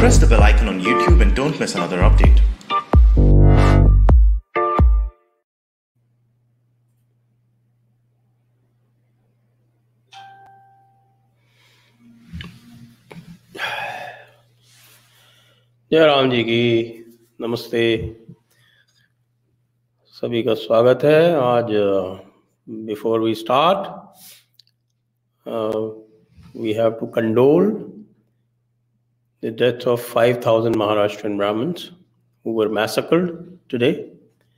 Press the bell icon on YouTube and don't miss another update. जय राम जी की नमस्ते, सभी का स्वागत है। आज before we start we have to condole the death of 5,000 Maharashtrian Brahmins who were massacred today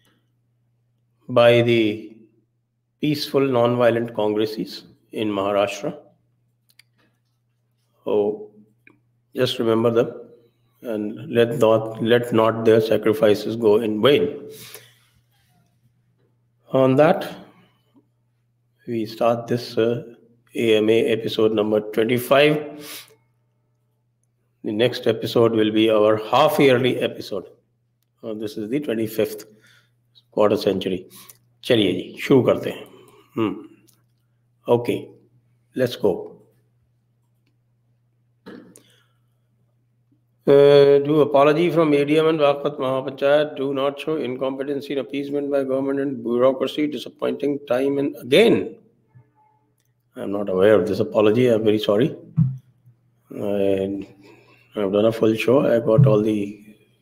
by the peaceful non-violent congresses in Maharashtra. So just remember them and let not their sacrifices go in vain. On that, we start this AMA episode number 25. The next episode will be our half-yearly episode. This is the 25th quarter century. चलिए जी शुरू करते हैं. Okay, let's go. Do apology from ADM and Baghpat Mahapanchayat. Do not show incompetency and appeasement by government and bureaucracy. Disappointing time and again. I'm not aware of this apology. I'm very sorry. I've done a full show. I got all the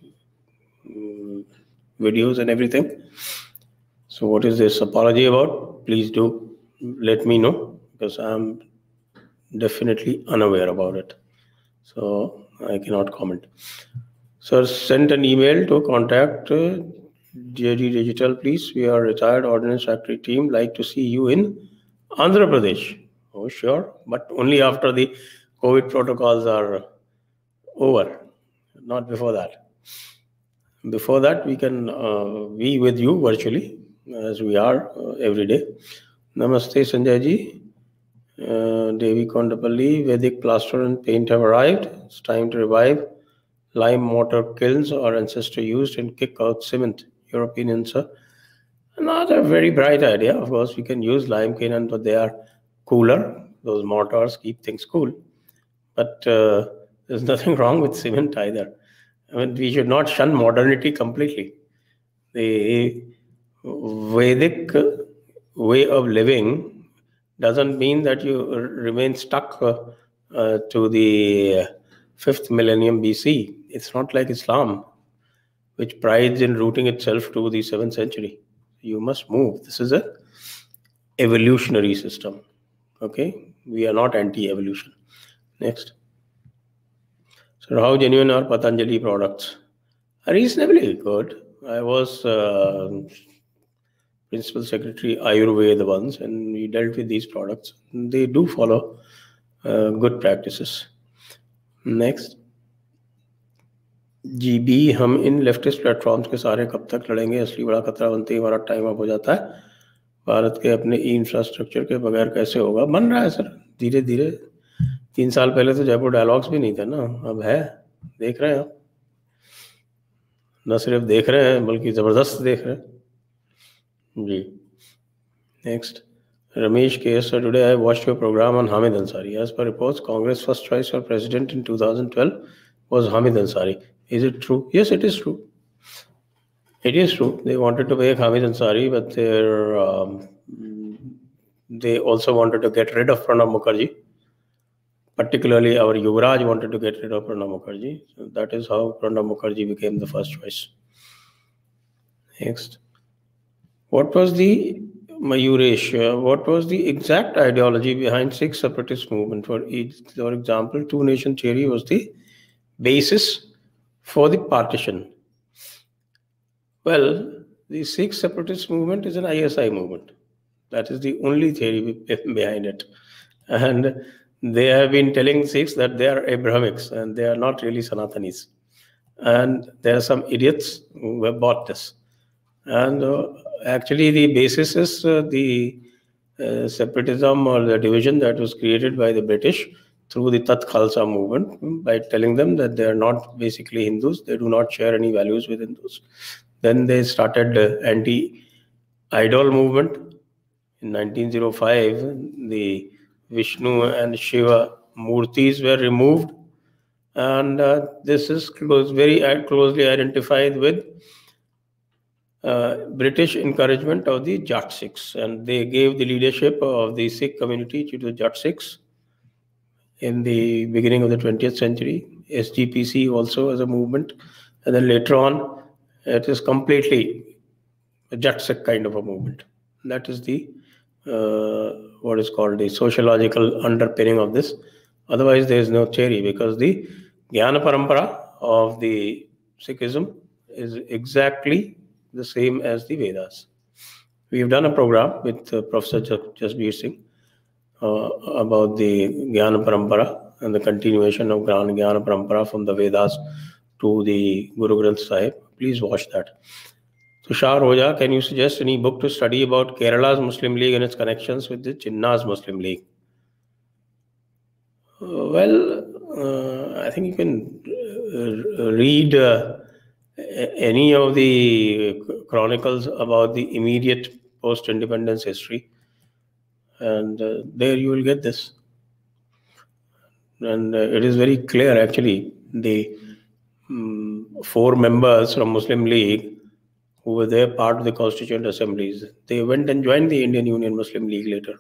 videos and everything. So what is this apology about? Please do let me know, because I'm definitely unaware about it. So I cannot comment. Sir, sent an email to contact JD Digital, please. We are retired Ordnance Factory team. Like to see you in Andhra Pradesh. Oh, sure. But only after the COVID protocols are over, not before that. Before that, we can be with you virtually, as we are every day. Namaste, Sanjay ji. Devi Kondapalli, Vedic plaster and paint have arrived. It's time to revive lime mortar kilns our ancestor used and kick out cement. Your opinion, sir? Not a very bright idea. Of course, we can use lime kiln, but they are cooler. Those mortars keep things cool. But there's nothing wrong with cement either. I mean, we should not shun modernity completely. The Vedic way of living doesn't mean that you remain stuck to the 5th millennium BC. It's not like Islam, which prides in rooting itself to the 7th century. You must move. This is an evolutionary system. Okay? We are not anti-evolution. Next. So how genuine are Patanjali products? Reasonably good. I was Principal Secretary Ayurveda once, and we dealt with these products. They do follow good practices. Next. GB, हम इन leftist platforms के सारे कब तक लड़ेंगे? असली बड़ा खतरा बनते ही हमारा टाइम अप हो जाता है. भारत के अपने इंफ्रास्ट्रक्चर के बगैर कैसे होगा? बन रहा है सर, धीरे धीरे. 3 साल पहले तो जयपुर डायलॉग्स भी नहीं था ना, अब है. देख रहे हैं आप, न सिर्फ देख रहे हैं बल्कि जबरदस्त देख रहे हैं जी. Next. Ramesh K.S. Sir, today I watched your program on Hamid Ansari. As per reports, Congress first choice for president in 2012 was Hamid Ansari. Is it true? Yes, it is true. It is true. They wanted to make Hamid Ansari, but they also wanted to get rid of Pranab Mukherjee. Particularly, our Yuvraj wanted to get rid of Pranab Mukherjee. So that is how Pranab Mukherjee became the first choice. Next. What was the Mayuresh? What was the exact ideology behind Sikh separatist movement? For example, two-nation theory was the basis for the partition. Well, the Sikh separatist movement is an ISI movement. That is the only theory behind it. And they have been telling Sikhs that they are Abrahamics and they are not really Sanatanis. And there are some idiots who have bought this. And actually the basis is the separatism or the division that was created by the British through the Tat Khalsa movement, by telling them that they are not basically Hindus, they do not share any values with Hindus. Then they started anti-idol movement. In 1905, the Vishnu and Shiva murtis were removed And this is very closely identified with British encouragement of the Jat Sikhs, and they gave the leadership of the Sikh community to the Jat Sikhs in the beginning of the 20th century. SGPC also as a movement, and then later on it is completely a Jat Sikh kind of a movement. That is the what is called the sociological underpinning of this. Otherwise there is no theory, because the Jnana Parampara of the Sikhism is exactly the same as the Vedas. We have done a program with Professor Jasbir Singh about the Jnana Parampara and the continuation of Jnana Parampara from the Vedas to the Guru Granth Sahib. Please watch that. Tushar Oja, can you suggest any book to study about Kerala's Muslim League and its connections with the Jinnah's Muslim League? I think you can read any of the chronicles about the immediate post-independence history, and there you will get this. And it is very clear, actually. The 4 members from Muslim League who were there part of the constituent assemblies, they went and joined the Indian Union Muslim League later.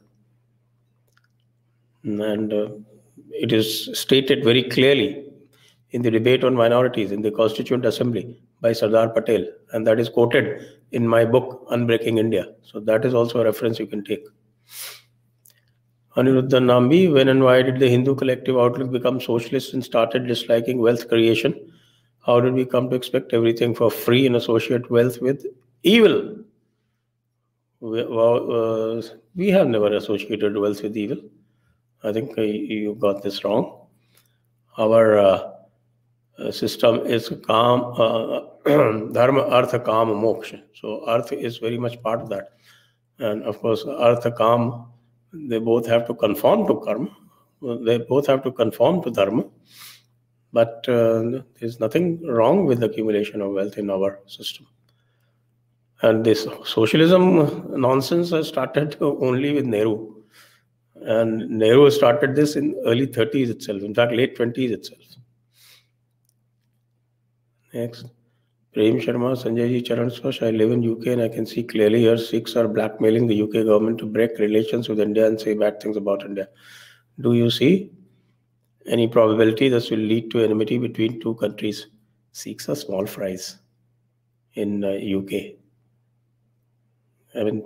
And it is stated very clearly in the debate on minorities in the Constituent Assembly by Sardar Patel, and that is quoted in my book, Unbreaking India. So that is also a reference you can take. Aniruddha Nambi, when and why did the Hindu collective outlook become socialist and started disliking wealth creation? How did we come to expect everything for free and associate wealth with evil? We have never associated wealth with evil. I think you got this wrong. Our system is dharma, artha, kama, moksha. So artha is very much part of that. And of course, artha, kama, they both have to conform to karma. They both have to conform to dharma. But there's nothing wrong with the accumulation of wealth in our system. And this socialism nonsense has started only with Nehru. And Nehru started this in early 30s itself, in fact, late 20s itself. Next. Prem Sharma, Sanjay Ji Charan Swash, I live in UK and I can see clearly here Sikhs are blackmailing the UK government to break relations with India and say bad things about India. Do you see any probability this will lead to enmity between 2 countries? Sikhs are small fries in UK. I mean,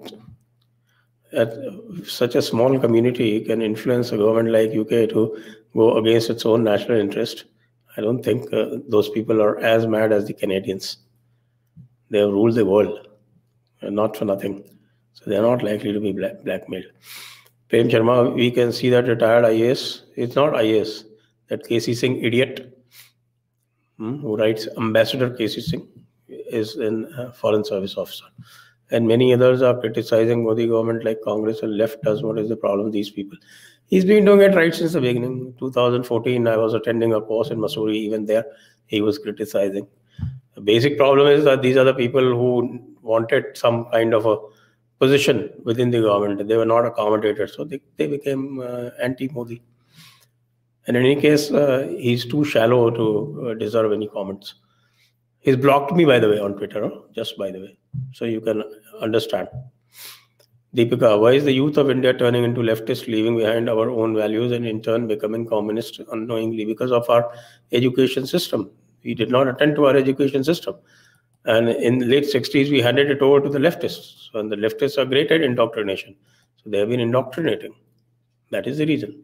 such a small community can influence a government like UK to go against its own national interest. I don't think those people are as mad as the Canadians. They have ruled the world, not for nothing. So they are not likely to be blackmailed. Prem Sharma, we can see that retired IAS, it's not IAS, that KC Singh idiot who writes Ambassador KC Singh is a foreign service officer. And many others are criticizing Modi government like Congress and left does. What is the problem with these people? He's been doing it right since the beginning. 2014, I was attending a course in Mussoorie. Even there, he was criticizing. The basic problem is that these are the people who wanted some kind of a position within the government. They were not accommodated, so they became anti-Modi. And in any case, he's too shallow to deserve any comments. He's blocked me, by the way, on Twitter, just by the way, so you can understand. Deepika, why is the youth of India turning into leftist, leaving behind our own values and in turn becoming communist unknowingly? Because of our education system. We did not attend to our education system. And in the late 60s, we handed it over to the leftists. And the leftists are great at indoctrination. So they have been indoctrinating. That is the reason.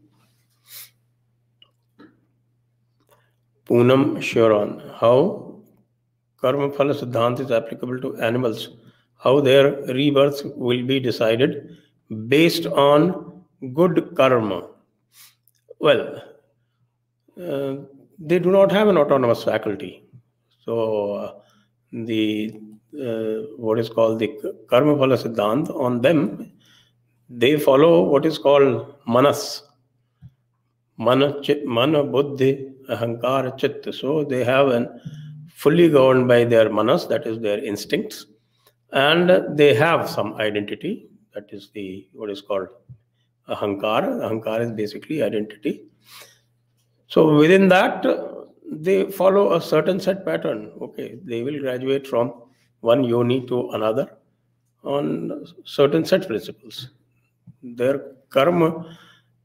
Poonam Sharon, how Karma Phala Siddhant is applicable to animals? How their rebirth will be decided based on good karma? Well, they do not have an autonomous faculty. So the what is called the Karma Phala Siddhant, on them, they follow what is called manas. Mana, buddhi, ahankara, chitta. So they have an fully governed by their manas, that is their instincts, and they have some identity, that is the what is called ahankara. Ahankara is basically identity. So within that, they follow a certain set pattern. Okay, they will graduate from one yoni to another on certain set principles. Their karma,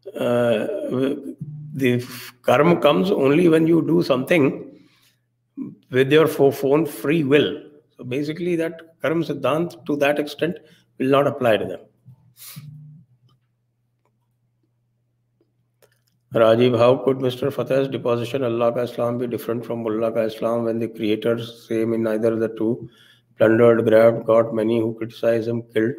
the karma comes only when you do something with your own free will. So basically, that karma siddhant to that extent will not apply to them. Rajiv, how could Mr. Fateh's deposition Allah ka Islam be different from Mullah ka Islam when the creators same in neither the two, plundered, grabbed, got many who criticize him, killed,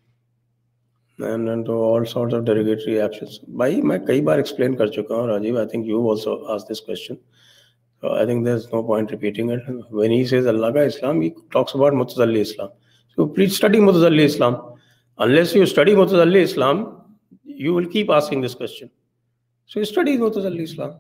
and all sorts of derogatory actions? भाई मैं कई बार explain कर चुका हूँ Rajiv. I think you also asked this question. So I think there's no point repeating it. When he says Allah ka Islam, he talks about Mutazalli Islam. So please study Mutazalli Islam. Unless you study Mutazalli Islam, you will keep asking this question. So study Mutazalli Islam.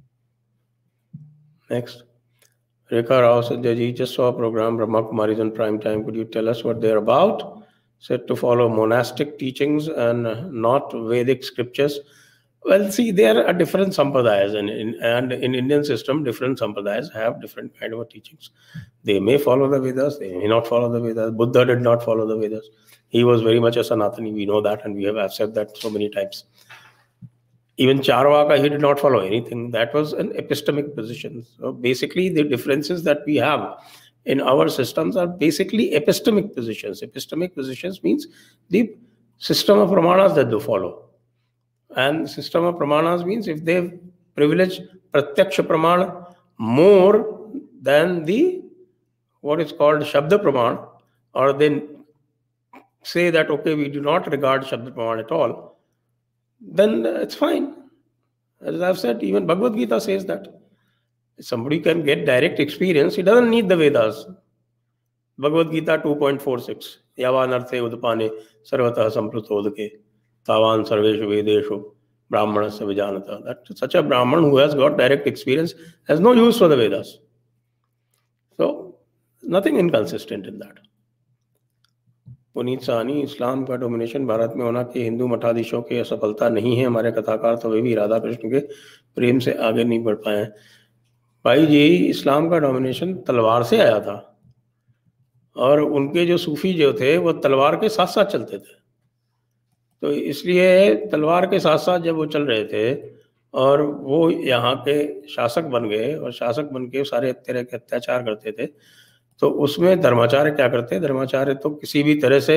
Next. Rekha Rao said, Jaji, just saw a program, Brahma Kumaris on Prime Time. Could you tell us what they're about? Said to follow monastic teachings and not Vedic scriptures. Well, see, there are different sampradayas, and in Indian system, different sampradayas have different kind of teachings. They may follow the Vedas, they may not follow the Vedas. Buddha did not follow the Vedas. He was very much a Sanatani. We know that, and we have said that so many times. Even Charvaka, he did not follow anything. That was an epistemic position. So basically, the differences that we have in our systems are basically epistemic positions. Epistemic positions means the system of pramanas that they follow. And system of pramanas means if they privilege pratyaksha pramana more than the what is called shabda pramana, or then say that okay, we do not regard shabda pramana at all, then it's fine. As I've said, even Bhagavad Gita says that if somebody can get direct experience, he doesn't need the Vedas. Bhagavad Gita 2.46 Yavanarthe udapane sarvatah samprutodake tavan sarveshu vedeshu brahmanasya vijanata. That such a Brahman who has got direct experience has no use for the Vedas. So, nothing inconsistent in that. Puneet Sahni, इस्लाम का domination Bharat में होना कि हिंदू मठाधीशों की असफलता नहीं है, हमारे कथाकार तो वे भी राधा कृष्ण के प्रेम से आगे नहीं बढ़ पाए हैं. भाई जी, इस्लाम का डोमिनेशन तलवार से आया था और उनके जो सूफी जो थे वो तलवार के साथ साथ चलते थे. तो इसलिए तलवार के साथ साथ जब वो चल रहे थे और वो यहाँ के शासक बन गए और शासक बन के सारे तरह के अत्याचार करते थे, तो उसमें धर्माचार्य क्या करते हैं? धर्माचार्य तो किसी भी तरह से,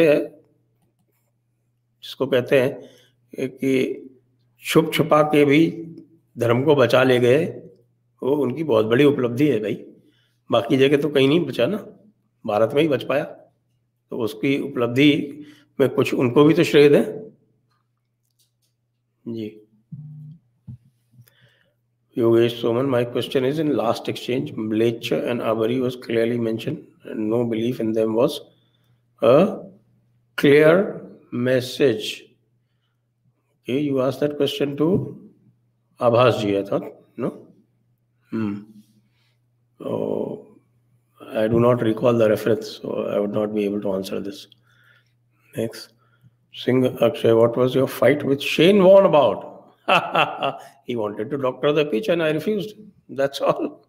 जिसको कहते हैं कि छुप छुपा के भी धर्म को बचा ले गए, वो उनकी बहुत बड़ी उपलब्धि है भाई. बाकी जगह तो कहीं नहीं बचा ना, भारत में ही बच पाया, तो उसकी उपलब्धि में कुछ उनको भी तो श्रेय दें जी. Yogesh Soman, my question is, in last exchange, Mleccha and Abari was clearly mentioned, and no belief in them was a clear message. Okay, you asked that question to Abhas ji, I thought, no? So, I do not recall the reference, so I would not be able to answer this. Next. Singh Akshay, what was your fight with Shane Warne about? He wanted to doctor the pitch and I refused. That's all.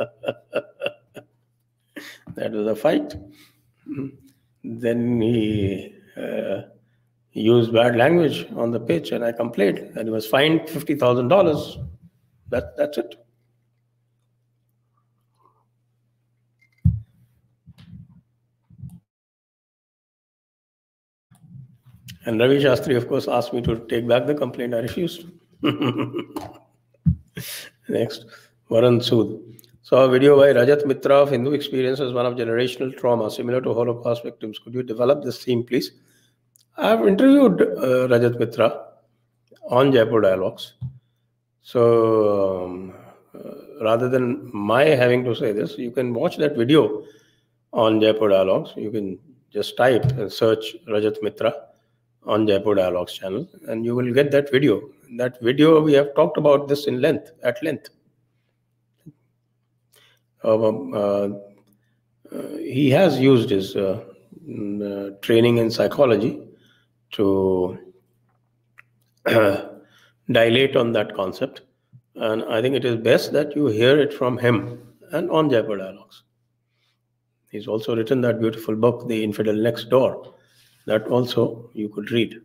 That was a fight. Then he used bad language on the pitch and I complained and he was fined $50,000. That's it. And Ravi Shastri, of course, asked me to take back the complaint. I refused. Next, Varun Sood. Saw a video by Rajat Mitra of Hindu experience as one of generational trauma similar to Holocaust victims. Could you develop this theme, please? I have interviewed Rajat Mitra on Jaipur Dialogues. So rather than my having to say this, you can watch that video on Jaipur Dialogues. You can just type and search Rajat Mitra on Jaipur Dialogues channel, and you will get that video. In that video, we have talked about this at length. He has used his training in psychology to dilate on that concept. And I think it is best that you hear it from him and on Jaipur Dialogues. He's also written that beautiful book, The Infidel Next Door. That also you could read.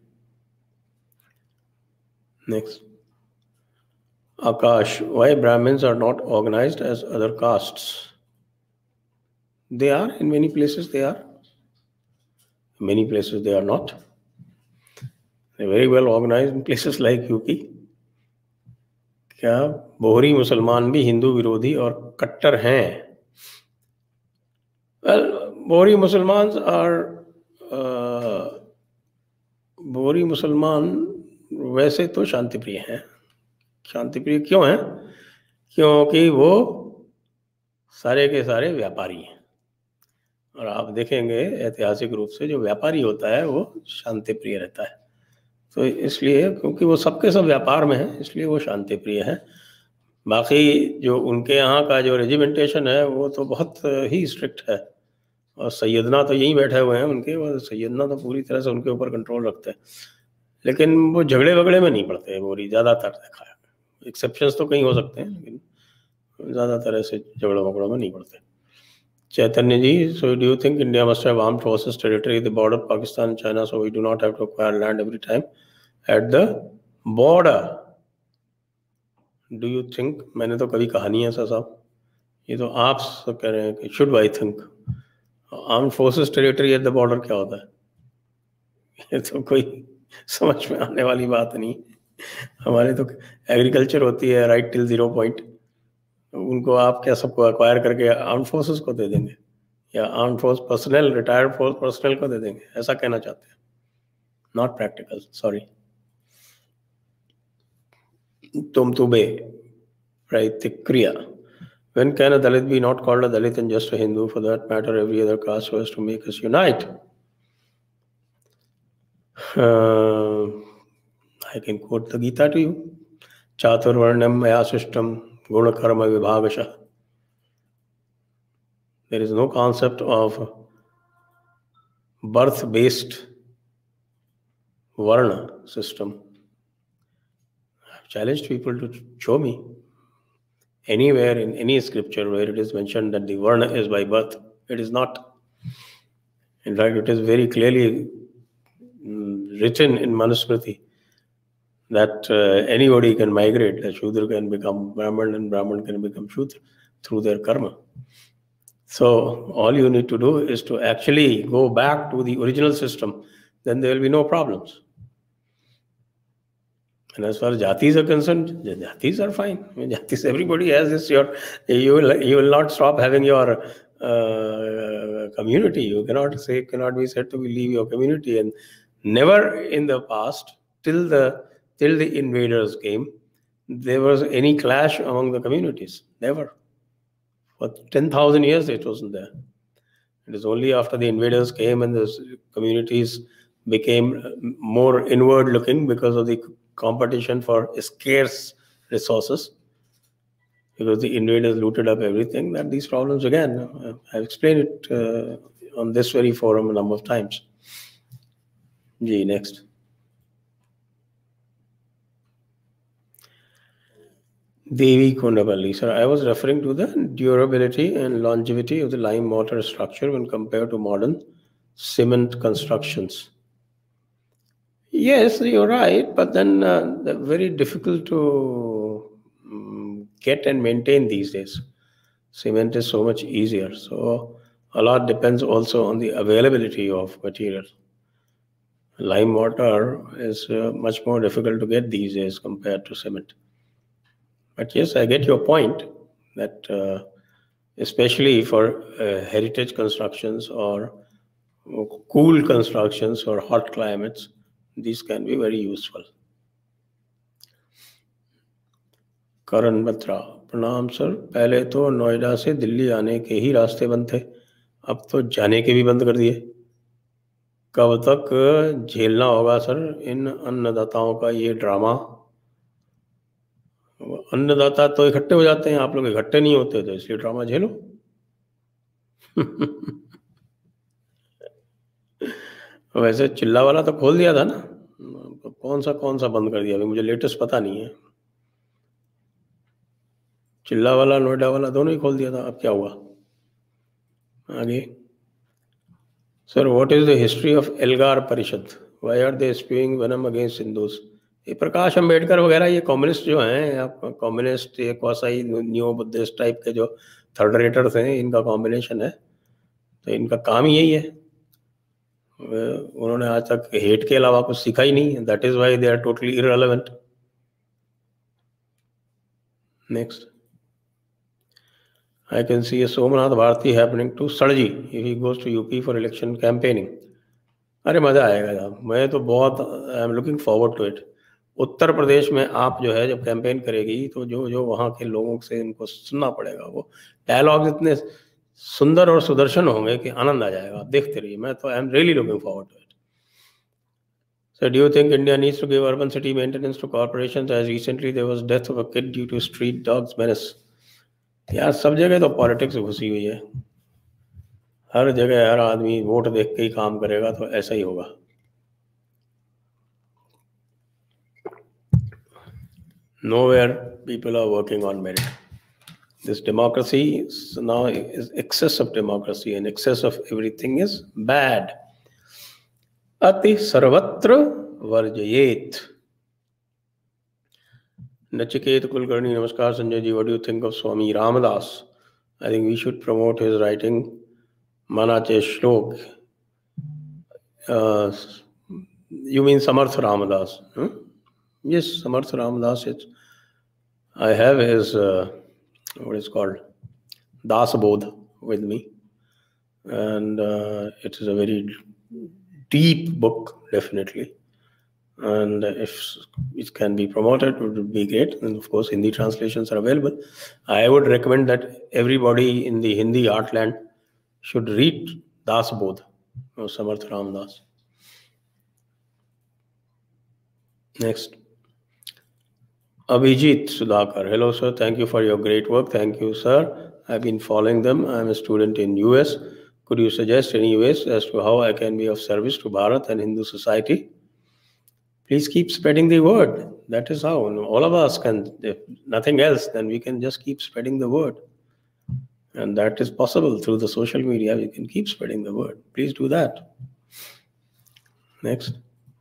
Next. Akash, why Brahmins are not organized as other castes? They are, in many places they are. In many places they are not. They're very well organized in places like UP. क्या बोहरी मुसलमान भी हिंदू विरोधी और कट्टर हैं? Well, Bohri मुसलमान वैसे तो शांतिप्रिय हैं. शांतिप्रिय क्यों हैं? क्योंकि वो सारे के सारे व्यापारी हैं. और आप देखेंगे ऐतिहासिक रूप से जो व्यापारी होता है वो शांतिप्रिय रहता है. तो इसलिए क्योंकि वो सबके सब व्यापार में है, इसलिए वो शांतिप्रिय है. बाकी जो उनके यहाँ का जो रेजिमेंटेशन है वो तो बहुत ही स्ट्रिक्ट है. और सैयदना तो यहीं बैठे हुए हैं उनके, वो सैयदना तो पूरी तरह से उनके ऊपर कंट्रोल रखते हैं. लेकिन वो झगड़े वगड़े में नहीं पड़ते. बोरी ज़्यादातर देखा है, एक्सेप्शंस तो कहीं हो सकते हैं, लेकिन ज़्यादातर ऐसे झगड़ों वगड़ों में नहीं पड़ते. Chaitanya ji, so do you think India must have armed forces territory at the border of Pakistan and China, so we do not have to acquire land every time at the border? Do you think? मैंने तो कभी कहा नहीं है ऐसा साहब. ये तो आप सब कह रहे हैं कि should I think? Armed forces territory at the border क्या होता है? ये तो कोई समझ में आने वाली बात नहीं. हमारे तो एग्रीकल्चर होती है राइट टिल 0 पॉइंट. उनको आप क्या सबको अक्वायर करके आर्म फोर्सेस को दे देंगे या arm force personnel, retired force personnel को दे देंगे? ऐसा कहना चाहते हैं? Not practical, sorry. तुम तुबे प्रतिक्रिया. When can a Dalit be not called a Dalit and just a Hindu? For that matter, every other caste so as to make us unite. I can quote the Gita to you. Chaturvarnam maya sishtam guna karma vibhagasha. There is no concept of birth-based varna system. I've challenged people to show me anywhere in any scripture where it is mentioned that the varna is by birth. It is not. In fact, it is very clearly written in Manusmriti that anybody can migrate. A Shudra can become Brahman and Brahman can become Shudra through their karma. So all you need to do is to actually go back to the original system. Then there will be no problems. And as far as jatis are concerned, jatis are fine. I mean, jatis, everybody has this. You will not stop having your community. You cannot be said to leave your community. And never in the past, till the invaders came, there was any clash among the communities. Never. For 10,000 years, it wasn't there. It is only after the invaders came and the communities became more inward-looking because of the competition for scarce resources, because the invaders looted up everything, that these problems began. I've explained it on this very forum a number of times. Ji, next. Devi Kundapalli, sir, I was referring to the durability and longevity of the lime mortar structure when compared to modern cement constructions. Yes, you're right, but then they're very difficult to get and maintain these days. Cement is so much easier. So a lot depends also on the availability of material. Lime mortar is much more difficult to get these days compared to cement. But yes, I get your point that especially for heritage constructions or cool constructions or hot climates, these can be very useful. Karan Batra, प्रणाम sir. पहले तो नोएडा से दिल्ली आने के ही रास्ते बंद थे, अब तो जाने के भी बंद कर दिए. कब तक झेलना होगा सर इन अन्नदाताओं का ये ड्रामा? अन्नदाता तो इकट्ठे हो जाते हैं, आप लोग इकट्ठे नहीं होते, तो इसलिए ड्रामा झेलो. वैसे चिल्ला वाला तो खोल दिया था ना, कौन सा बंद कर दिया? अभी मुझे लेटेस्ट पता नहीं है. चिल्ला वाला नोएडा वाला दोनों ही खोल दिया था, अब क्या हुआ? आगे, sir what is the history of Elgar Parishad, why are they spewing venom against Hindus? ये प्रकाश अंबेडकर वगैरह ये कम्युनिस्ट जो हैं, आप कम्युनिस्ट, ये क्वासाई न्यू बुद्धिस्ट टाइप के जो थर्ड रेटर्स हैं, इनका कॉम्बिनेशन है, तो इनका काम ही यही है। उन्होंने आज तक हेट के अलावा कुछ सीखा ही नहीं, that is why they are totally irrelevant. Next, I can see a Somnath Bharati happening to Sarji if he goes to UP for election campaigning. अरे मज़ा आएगा यार, मैं तो बहुत I am looking forward to it. Uttar Pradesh में आप जो है जब कैंपेन करेगी तो जो जो वहाँ के लोगों से इनको सुनना पड़ेगा, वो डायलॉग्स इतने सुंदर और सुदर्शन होंगे कि आनंद आ जाएगा। आप देखते रहिए, मैं तो I am really looking forward to it. So do you think India needs to give urban city maintenance to corporations, as recently there was death of a kid due to street dogs menace? यार सब जगह तो politics घुसी हुई है, हर जगह हर आदमी vote देख के ही काम करेगा तो ऐसा ही होगा। Nowhere people are working on merit. This democracy now is excess of democracy, and excess of everything is bad. Ati sarvatra varjayet. Nachiket Kulkarni, Namaskar Sanjay ji, what do you think of Swami Ramadas? I think we should promote his writing Manache Shlok. You mean Samarth Ramadas? Yes, Samarth Ramadas. I have his, what is called, Das Bodh with me. And it is a very deep book, definitely. And if it can be promoted, it would be great. And of course, Hindi translations are available. I would recommend that everybody in the Hindi heartland should read Das Bodh of Samarth Ramadas. Next, Abhijit Sudhakar. Hello, sir. Thank you for your great work. Thank you, sir. I've been following them. I'm a student in US. Could you suggest any ways as to how I can be of service to Bharat and Hindu society? Please keep spreading the word. That is how all of us can, if nothing else, then we can just keep spreading the word. And that is possible through the social media. We can keep spreading the word. Please do that. Next.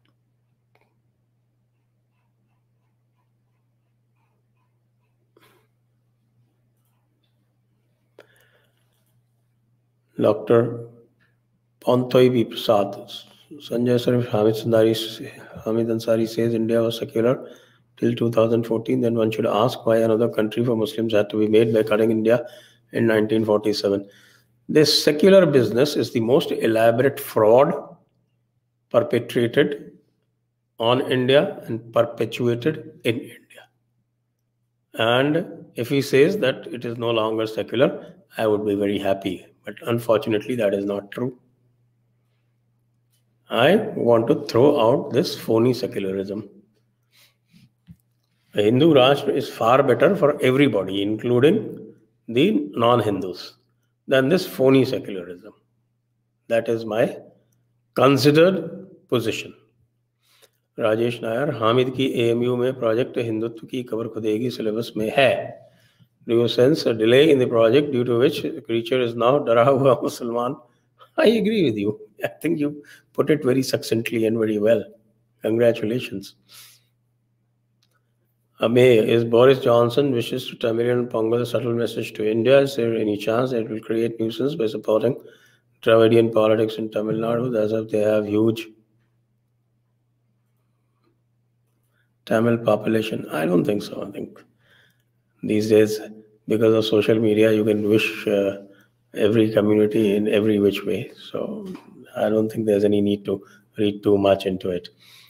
Dr. Pontoy Prasad. Sanjay sir, Hamid Ansari says India was secular till 2014. Then one should ask why another country for Muslims had to be made by cutting India in 1947. This secular business is the most elaborate fraud perpetrated on India and perpetuated in India. And if he says that it is no longer secular, I would be very happy. But unfortunately, that is not true. I want to throw out this phony secularism. A Hindu Rashtra is far better for everybody, including the non-Hindus, than this phony secularism. That is my considered position. Rajesh Nair, Hamid की AMU में project Hindutva की cover खुदेगी syllabus में है. Do you sense a delay in the project due to which the creature is now डरा हुआ मुसलमान? I agree with you. I think you put it very succinctly and very well. Congratulations. Is Boris Johnson wishes to Tamilian and Pongal a subtle message to India? Is there any chance that it will create nuisance by supporting Dravidian politics in Tamil Nadu, as if they have huge Tamil population? I don't think so. I think these days, because of social media, you can wish every community in every which way. So I don't think there's any need to read too much into it.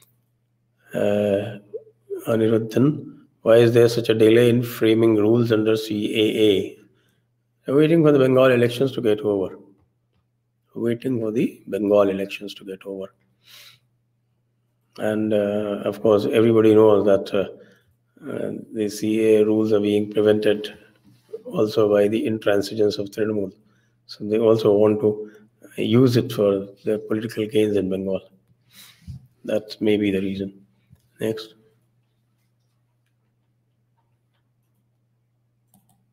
Aniruddhan, why is there such a delay in framing rules under CAA? They're waiting for the Bengal elections to get over. Waiting for the Bengal elections to get over. And of course, everybody knows that the CAA rules are being prevented also by the intransigence of Trinamool. So they also want to use it for their political gains in Bengal. That may be the reason. Next.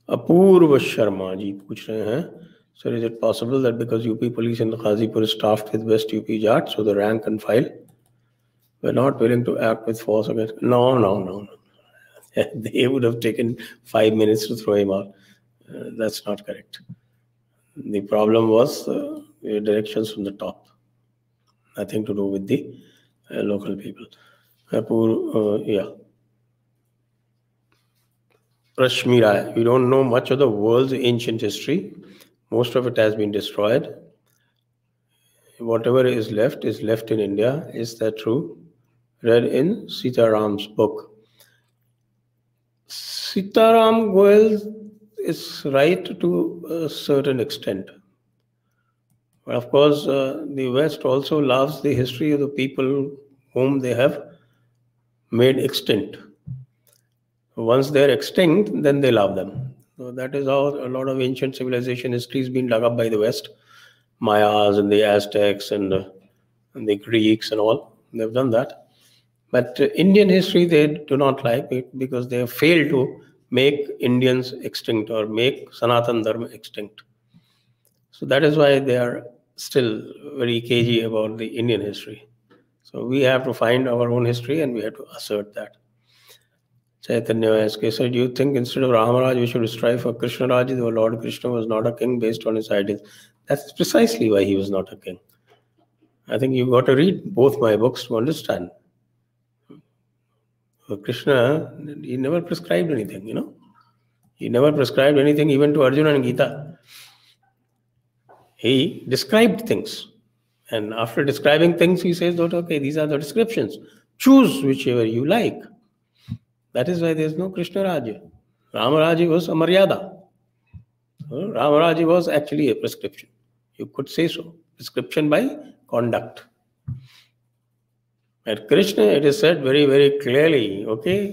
अपूर्व शर्मा जी पूछ रहे हैं, sir, is it possible that because UP police in Ghazipur is staffed with West UP Jats, so the rank and file were not willing to act with force against? No. They would have taken 5 minutes to throw him out. That's not correct. The problem was directions from the top, nothing to do with the local people. Yeah. Rashmi Rai, we don't know much of the world's ancient history. Most of it has been destroyed. Whatever is left in India. Is that true? Read in Sitaram's book. Sitaram Goel is right to a certain extent. But of course, the West also loves the history of the people whom they have made extinct. Once they're extinct, then they love them. So that is how a lot of ancient civilization history has been dug up by the West. Mayas and the Aztecs and the Greeks and all, they've done that. But Indian history, they do not like it because they have failed to make Indians extinct or make Sanatan Dharma extinct. So that is why they are still very cagey about the Indian history. So we have to find our own history and we have to assert that. Chaitanya asks, sir, do you think instead of Ramaraj, we should strive for Krishna Raj, though Lord Krishna was not a king based on his ideals? That's precisely why he was not a king. I think you've got to read both my books to understand. Krishna, he never prescribed anything, you know. He never prescribed anything even to Arjuna and Gita. He described things. And after describing things, he says, okay, these are the descriptions. Choose whichever you like. That is why there is no Krishna Raja. Ramaraja was a Maryada. Ramaraja was actually a prescription. You could say so. Prescription by conduct. At Krishna, it is said very, very clearly,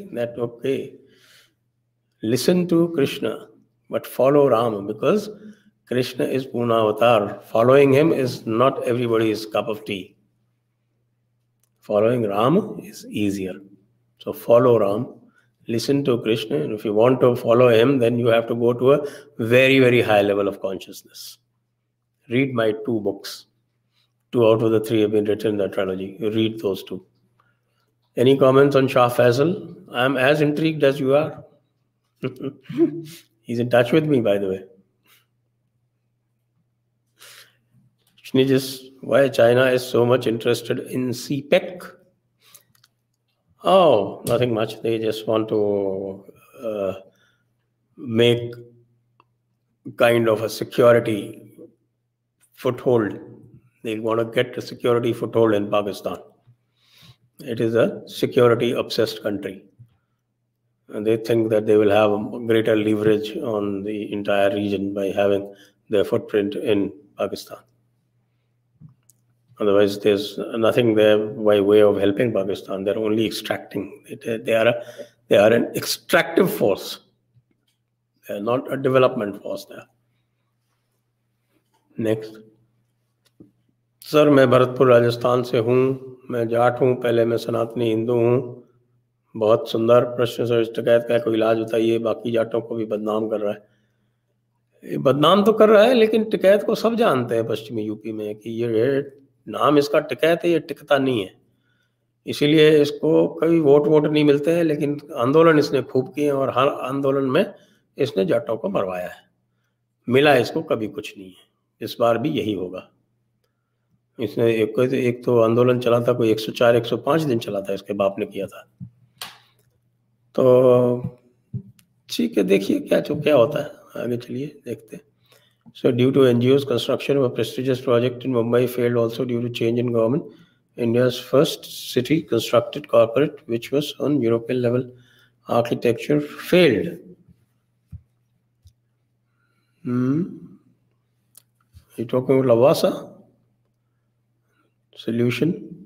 listen to Krishna, but follow Rama, because Krishna is Purna Avatar. Following him is not everybody's cup of tea. Following Rama is easier. So follow Ram, listen to Krishna, and if you want to follow him, then you have to go to a very, very high level of consciousness. Read my 2 books. 2 out of the 3 have been written in the trilogy. You read those 2. Any comments on Shah Faisal? I am as intrigued as you are. He's in touch with me, by the way. Why China is so much interested in CPEC? Oh, nothing much. They just want to make kind of a security foothold. They want to get a security foothold in Pakistan. It is a security-obsessed country. And they think that they will have a greater leverage on the entire region by having their footprint in Pakistan. Otherwise, there's nothing there by way of helping Pakistan. They're only extracting. They are an extractive force. They're not a development force there. Next. Sir, मैं भरतपुर राजस्थान से हूँ. मैं जाट हूँ. पहले मैं सनातनी हिंदू हूँ. बहुत सुंदर प्रश्न सर. इस टकैत का कोई इलाज बताइए. बाकी जाटों को भी बदनाम कर रहा है. बदनाम तो कर रहा है, लेकिन टिकैत को सब जानते हैं पश्चिमी यूपी में कि ये नाम इसका टिकैत है, ये टिकता नहीं है. इसीलिए इसको कभी वोट नहीं मिलते हैं, लेकिन आंदोलन इसने खूब किए और हर आंदोलन में इसने जाटों को मरवाया है. मिला इसको कभी कुछ नहीं है. इस बार भी यही होगा. इसने एक तो आंदोलन चला था, कोई 104-105 दिन चला था, इसके बाप ने किया था. तो ठीक है, देखिए क्या होता है. आगे चलिए देखते हैं. So due to NGOs, construction of a prestigious project in Mumbai failed also due to change in government. India's first city constructed corporate, which was on European level architecture, failed. You're talking about Lavasa? Solution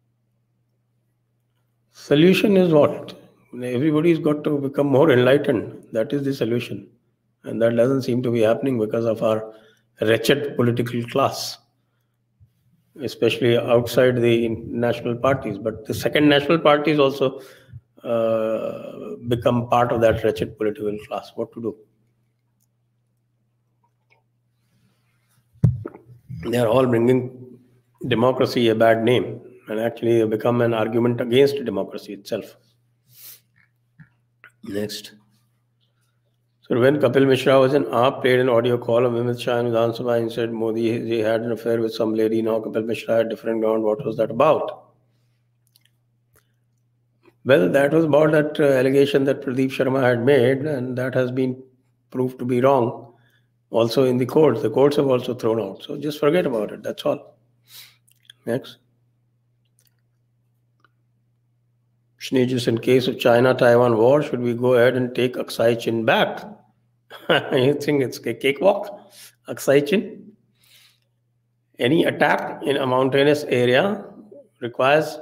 is what? Everybody's got to become more enlightened. That is the solution. And that doesn't seem to be happening because of our wretched political class, especially outside the national parties. But the second national parties also become part of that wretched political class. What to do? They are all bringing democracy a bad name, and actually they become an argument against democracy itself. Next. So when Kapil Mishra was in AAP, played an audio call of Amit Shah in Vidhan Sabha and said Modi he had an affair with some lady. Now Kapil Mishra had different ground. What was that about? Well, that was about that allegation that Pradeep Sharma had made, and that has been proved to be wrong. Also in the courts have also thrown out. So just forget about it. That's all. Next. Sneejus, in case of China-Taiwan war, should we go ahead and take Aksai Chin back? You think it's a cakewalk? Aksai Chin? Any attack in a mountainous area requires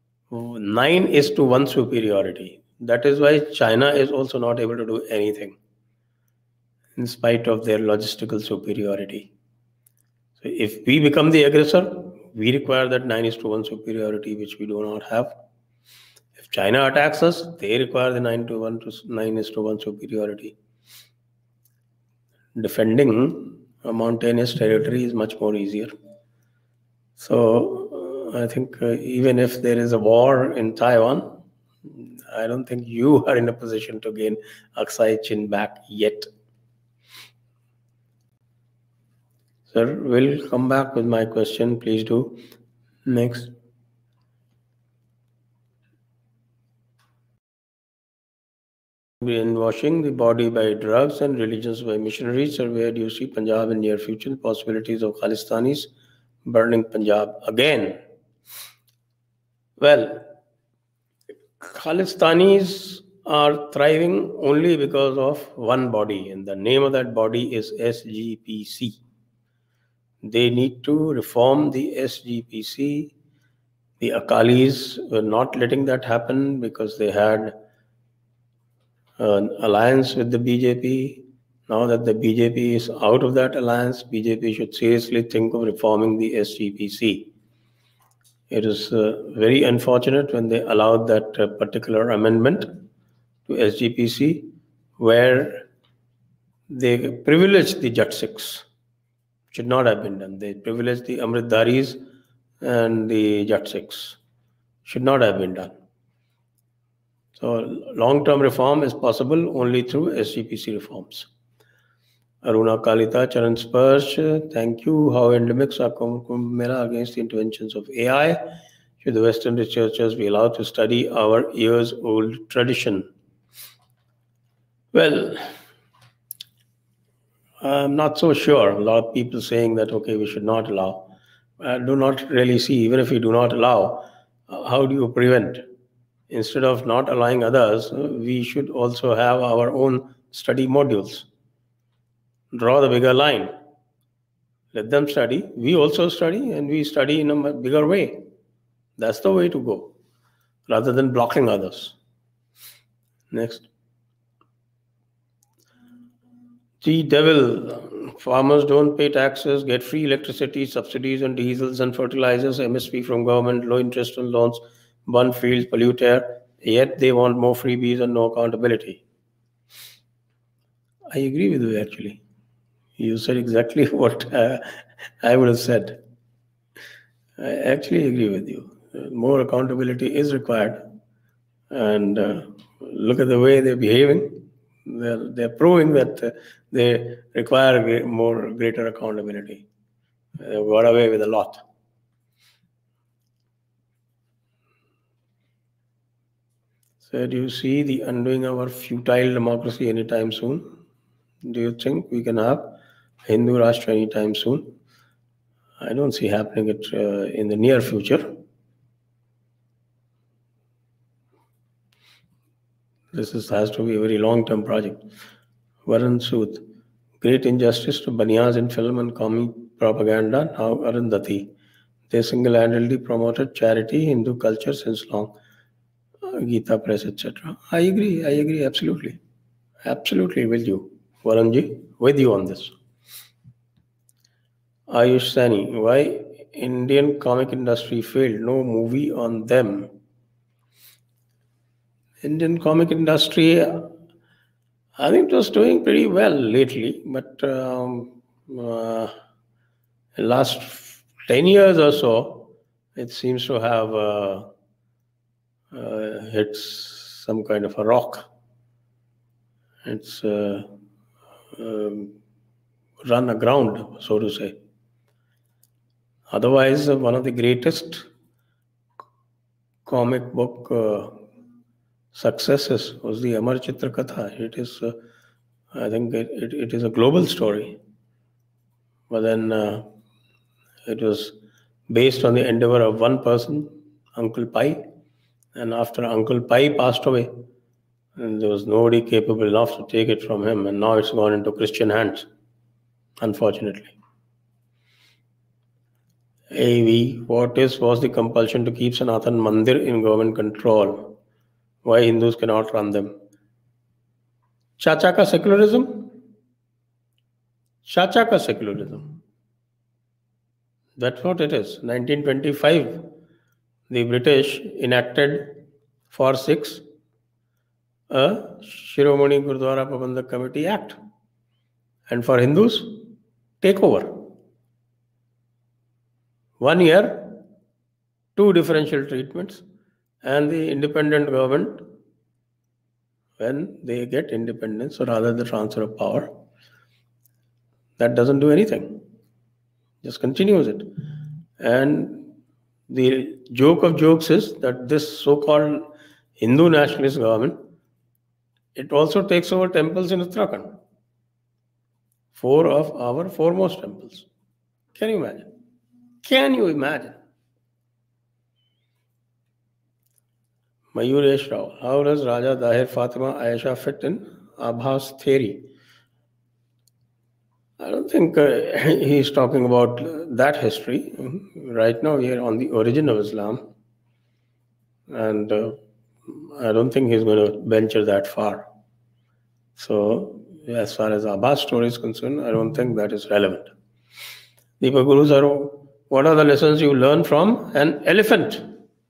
9:1 superiority. That is why China is also not able to do anything in spite of their logistical superiority. So if we become the aggressor, we require that 9:1 superiority, which we do not have. If China attacks us, they require the 9:1 superiority. Defending a mountainous territory is much more easier. So I think even if there is a war in Taiwan, I don't think you are in a position to gain Aksai Chin back yet. Sir, we'll come back with my question. Please do. Next. Brainwashing the body by drugs and religions by missionaries. Sir, where do you see Punjab in near future? Possibilities of Khalistanis burning Punjab again? Well, Khalistanis are thriving only because of one body, and the name of that body is SGPC. They need to reform the SGPC. The Akalis were not letting that happen because they had an alliance with the BJP. Now that the BJP is out of that alliance, BJP should seriously think of reforming the SGPC. It is very unfortunate when they allowed that particular amendment to SGPC where they privileged the Jat Sikhs. Should not have been done. They privileged the Amritdharis and the Jat Sikhs. Should not have been done. So long-term reform is possible only through SGPC reforms. Aruna Kalita, Charan Sparsh, thank you. How endemics are Kumbh Mela against the interventions of AI? Should the Western researchers be allowed to study our years-old tradition? Well, I'm not so sure. A lot of people saying that, okay, we should not allow. I do not really see, even if we do not allow, how do you prevent? Instead of not allowing others, we should also have our own study modules. Draw the bigger line. Let them study. We also study, and we study in a bigger way. That's the way to go, rather than blocking others. Next. The devil. Farmers don't pay taxes, get free electricity, subsidies on diesels and fertilizers, MSP from government, low interest on loans, burn fields, pollute air, yet they want more freebies and no accountability. I agree with you, actually. You said exactly what I would have said. I actually agree with you. More accountability is required. And look at the way they're behaving. They're proving that they require greater accountability. They got away with a lot. So do you see the undoing of our futile democracy anytime soon? Do you think we can have Hindu Rashtra anytime soon? I don't see happening it in the near future. This has to be a very long-term project. Varun Sood, great injustice to Banias in film and comic propaganda. Now Arundhati, they single-handedly promoted charity, Hindu culture since long. Gita Press, etc. I agree, absolutely. Absolutely with you, Varunji, with you on this. Ayush Sani, why Indian comic industry failed? No movie on them. Indian comic industry, I think it was doing pretty well lately, but In last 10 years or so, it seems to have hit some kind of a rock. It's run aground, so to say. Otherwise, one of the greatest comic book successes was the Amar Chitra Katha. It is, I think, it is a global story. But then it was based on the endeavor of one person, Uncle Pai. And after Uncle Pai passed away, and there was nobody capable enough to take it from him. And now it's gone into Christian hands, unfortunately. AV, what was the compulsion to keep Sanatan Mandir in government control? Why Hindus cannot run them? Chacha ka secularism? Chacha ka secularism. That's what it is. 1925, the British enacted for Sikhs a Shiromani Gurdwara Prabandhak Committee Act. And for Hindus, takeover. 1 year, 2 differential treatments, and the independent government, when they get independence, or rather the transfer of power, that doesn't do anything. Just continues it. And the joke of jokes is that this so-called Hindu nationalist government, it also takes over temples in Uttarakhand. 4 of our foremost temples. Can you imagine? Can you imagine? Mayuresh Rao, how does Raja Dahir Fatima Ayesha fit in Abbas theory? I don't think he's talking about that history. Right now, we are on the origin of Islam. And I don't think he's going to venture that far. So, as far as Abbas story is concerned, I don't think that is relevant. Deepak Guru sir, what are the lessons you learn from an elephant?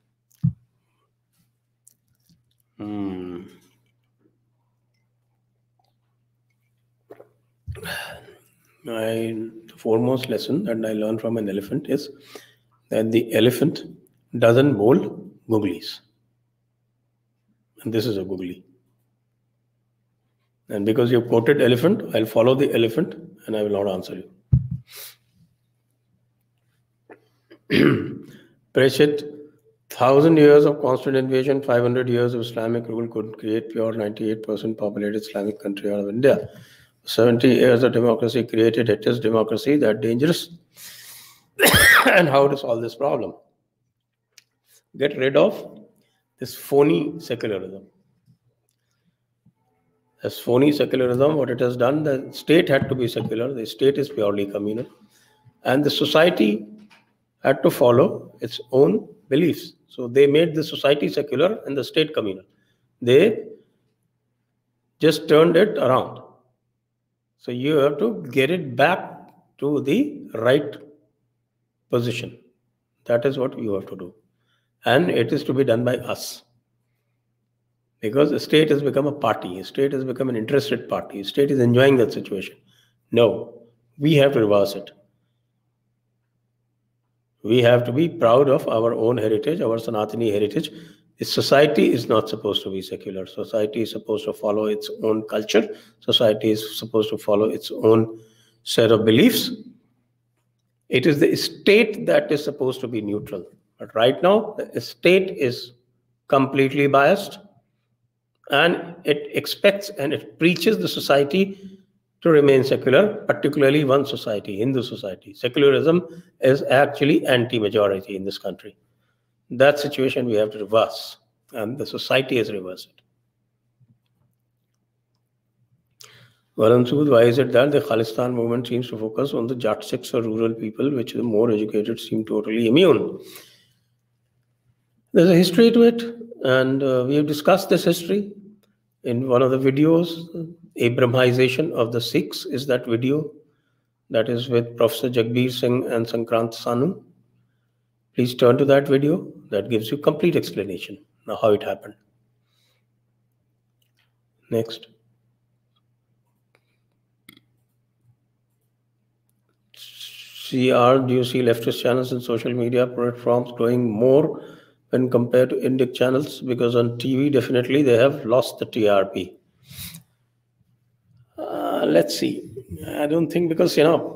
The foremost lesson that I learned from an elephant is that the elephant doesn't bowl googlies. And this is a googly. And because you quoted elephant, I'll follow the elephant and I will not answer you. Preshit, 1,000 years of constant invasion, 500 years of Islamic rule could create pure 98% populated Islamic country out of India. 70 years of democracy created Hitler's democracy, that dangerous. And how to solve this problem? Get rid of this phony secularism. This phony secularism, what it has done, the state had to be secular, the state is purely communal, and the society had to follow its own beliefs. So they made the society secular and the state communal. They just turned it around. So you have to get it back to the right position. That is what you have to do. And it is to be done by us. Because the state has become a party. The state has become an interested party. The state is enjoying that situation. No, we have to reverse it. We have to be proud of our own heritage, our Sanatani heritage. The society is not supposed to be secular. Society is supposed to follow its own culture. Society is supposed to follow its own set of beliefs. It is the state that is supposed to be neutral. But right now, the state is completely biased, and it expects and it preaches the society to remain secular, particularly one society, Hindu society. Secularism is actually anti-majority in this country. That situation we have to reverse, and the society has reversed it. Varun Sood, why is it that the Khalistan movement seems to focus on the Jat Sikhs or rural people, which the more educated seem totally immune? There's a history to it, and we have discussed this history in one of the videos. Abrahamization of the Sikhs is that video that is with Professor Jagbir Singh and Sankrant Sanu. Please turn to that video. That gives you complete explanation of how it happened. Next. do you see leftist channels and social media platforms growing more when compared to Indic channels? Because on TV, definitely they have lost the TRP. Let's see. I don't think, because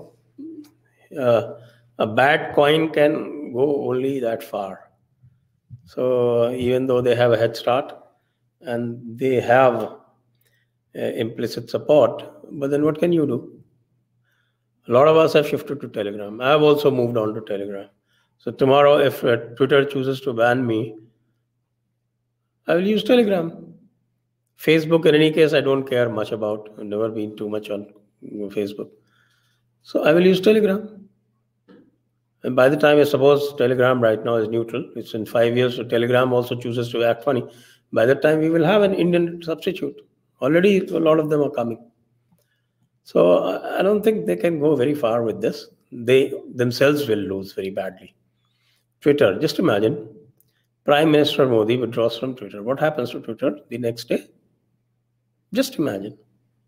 a bad coin can go only that far. So even though they have a head start and they have implicit support, but then what can you do? A lot of us have shifted to Telegram. I have also moved on to Telegram. So tomorrow, if Twitter chooses to ban me, I will use Telegram. Facebook, in any case, I don't care much about. I've never been too much on Facebook. So I will use Telegram. And by the time, I suppose Telegram right now is neutral. It's in 5 years, so Telegram also chooses to act funny. By that time, we will have an Indian substitute. Already, a lot of them are coming. So I don't think they can go very far with this. They themselves will lose very badly. Twitter, just imagine, Prime Minister Modi withdraws from Twitter. What happens to Twitter the next day? Just imagine.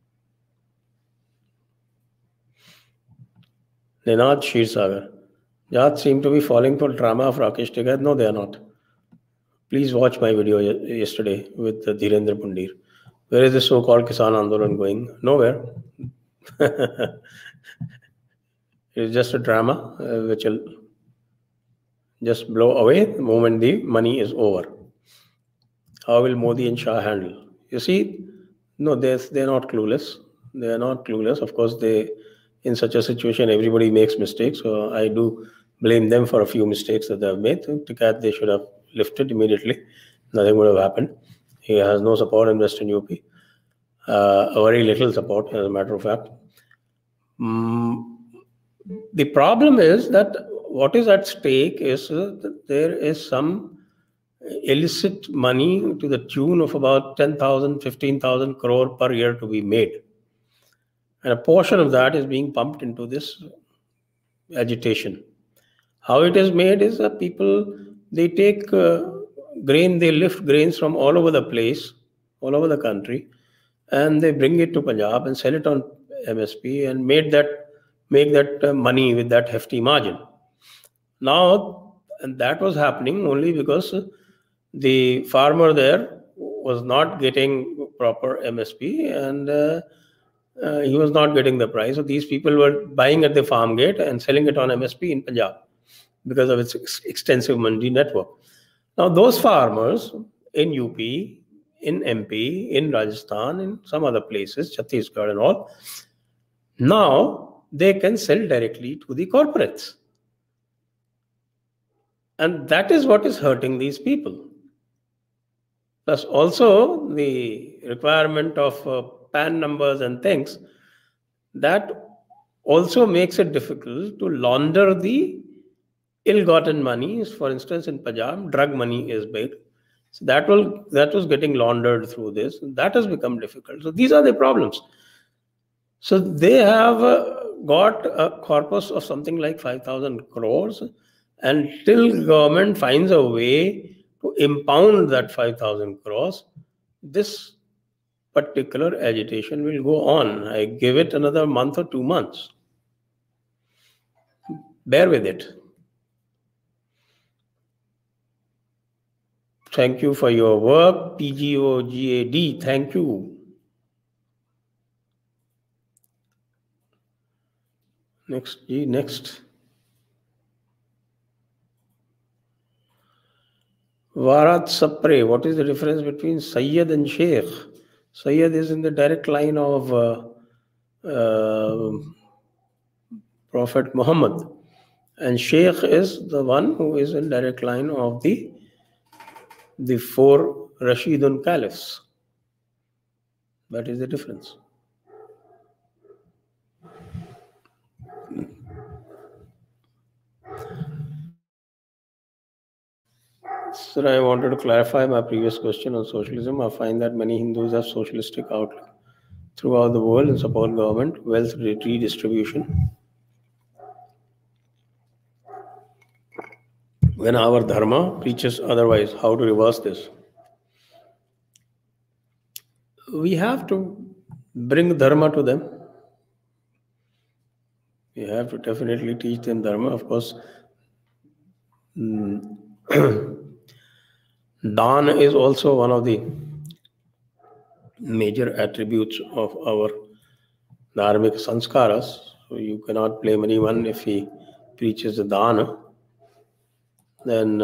Ninad Shirsagar. Jats seem to be falling for drama of Rakesh Tigat. No, they are not. Please watch my video yesterday with Dhirendra Pundir. Where is the so-called Kisan Andolan going? Nowhere. It's just a drama which will just blow away the moment the money is over. How will Modi and Shah handle? You see, no, they're not clueless. They are not clueless. Of course, in such a situation, everybody makes mistakes. So I do blame them for a few mistakes that they have made. Tikat, they should have lifted immediately. Nothing would have happened. He has no support in Western UP. Very little support, as a matter of fact. The problem is that what is at stake is that there is some illicit money to the tune of about 10,000, 15,000 crore per year to be made. And a portion of that is being pumped into this agitation. How it is made is that people, they take grain, they lift grains from all over the place, all over the country, and they bring it to Punjab and sell it on MSP and make that money with that hefty margin. Now, and that was happening only because the farmer there was not getting proper MSP and he was not getting the price. So these people were buying at the farm gate and selling it on MSP in Punjab because of its extensive mandi network. Now, those farmers in UP, in MP, in Rajasthan, in some other places, Chhattisgarh and all, now they can sell directly to the corporates. And that is what is hurting these people. Plus also the requirement of PAN numbers and things, that also makes it difficult to launder the ill-gotten money. For instance, in Punjab, drug money is big. So that was getting laundered through this. That has become difficult. So these are the problems. So they have got a corpus of something like 5,000 crores. And till government finds a way to impound that 5,000 crores, this particular agitation will go on. I give it another month or 2 months. Bear with it. Thank you for your work, PGOGAD. Thank you. Next. Varat Sapre, what is the difference between Sayyid and Sheikh? Sayyid is in the direct line of Prophet Muhammad, and Sheikh is the one who is in direct line of the 4 Rashidun Caliphs. That is the difference. Sir, I wanted to clarify my previous question on socialism. I find that many Hindus have socialistic outlook throughout the world and support government, wealth redistribution. When our dharma preaches otherwise, how to reverse this? We have to bring dharma to them. We have to definitely teach them Dharma. Of course, Daन is also one of the major attributes of our Dharmic sanskaras. So you cannot blame anyone if he preaches the Dana. Then,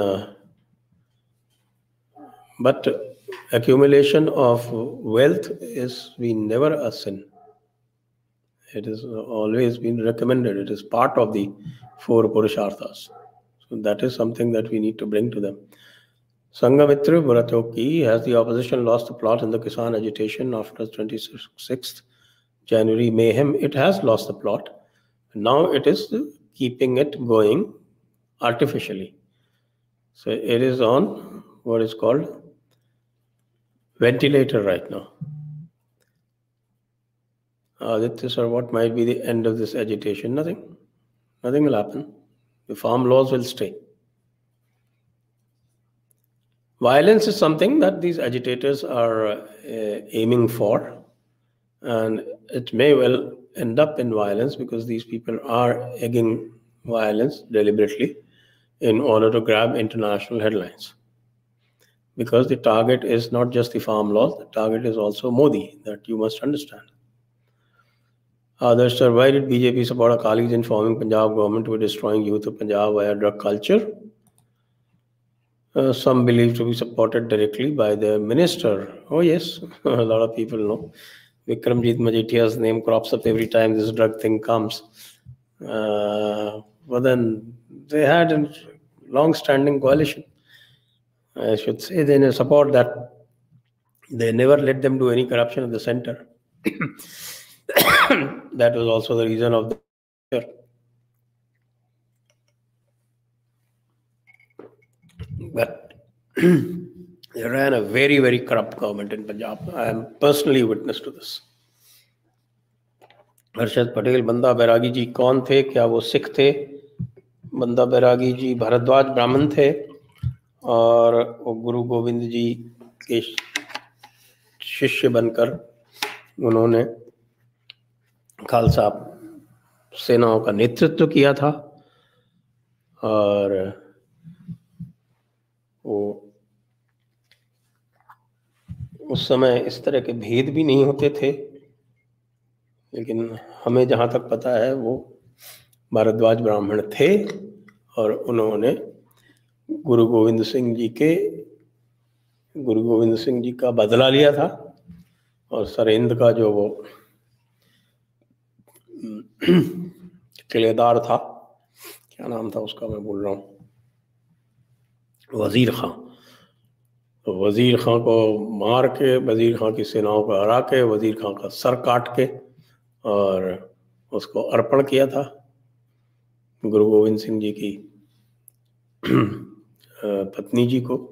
but accumulation of wealth is never a sin. It has always been recommended. It is part of the 4 Purusharthas. So that is something that we need to bring to them. Sanghamitra Bharatoki, has the opposition lost the plot in the Kisan agitation after 26th January mayhem? It has lost the plot. Now it is keeping it going artificially. So it is on what is called ventilator right now. Aditya sir, what might be the end of this agitation? Nothing. Nothing will happen. The farm laws will stay. Violence is something that these agitators are aiming for, and it may well end up in violence because these people are egging violence deliberately in order to grab international headlines. Because the target is not just the farm laws, the target is also Modi, that you must understand. Others, sir, why did BJP support our colleagues in forming Punjab government who were destroying youth of Punjab via drug culture? Some believe to be supported directly by the minister. Oh yes, a lot of people know. Vikramjit Majitia's name crops up every time this drug thing comes. But then they had a long-standing coalition. I should say they support that. They never let them do any corruption at the center. That was also the reason of the. But they ran a very, very corrupt government in Punjab. I am personally witness to this. Harshad Patel, बंदा बैरागी जी कौन थे? क्या वो सिख थे? बंदा बैरागी जी भारद्वाज ब्राह्मण थे और वो गुरु गोविंद जी के शिष्य बनकर उन्होंने खालसा सेनाओं का नेतृत्व किया था और वो उस समय इस तरह के भेद भी नहीं होते थे, लेकिन हमें जहाँ तक पता है वो भारद्वाज ब्राह्मण थे और उन्होंने गुरु गोविंद सिंह जी का बदला लिया था और सरहिंद का जो वो किलेदार था, क्या नाम था उसका मैं भूल रहा हूँ, वजीर खां, तो वजीर खां को मार के, वजीर खां की सेनाओं को हरा के, वजीर खां का सर काट के और उसको अर्पण किया था गुरु गोविंद सिंह जी की पत्नी जी को।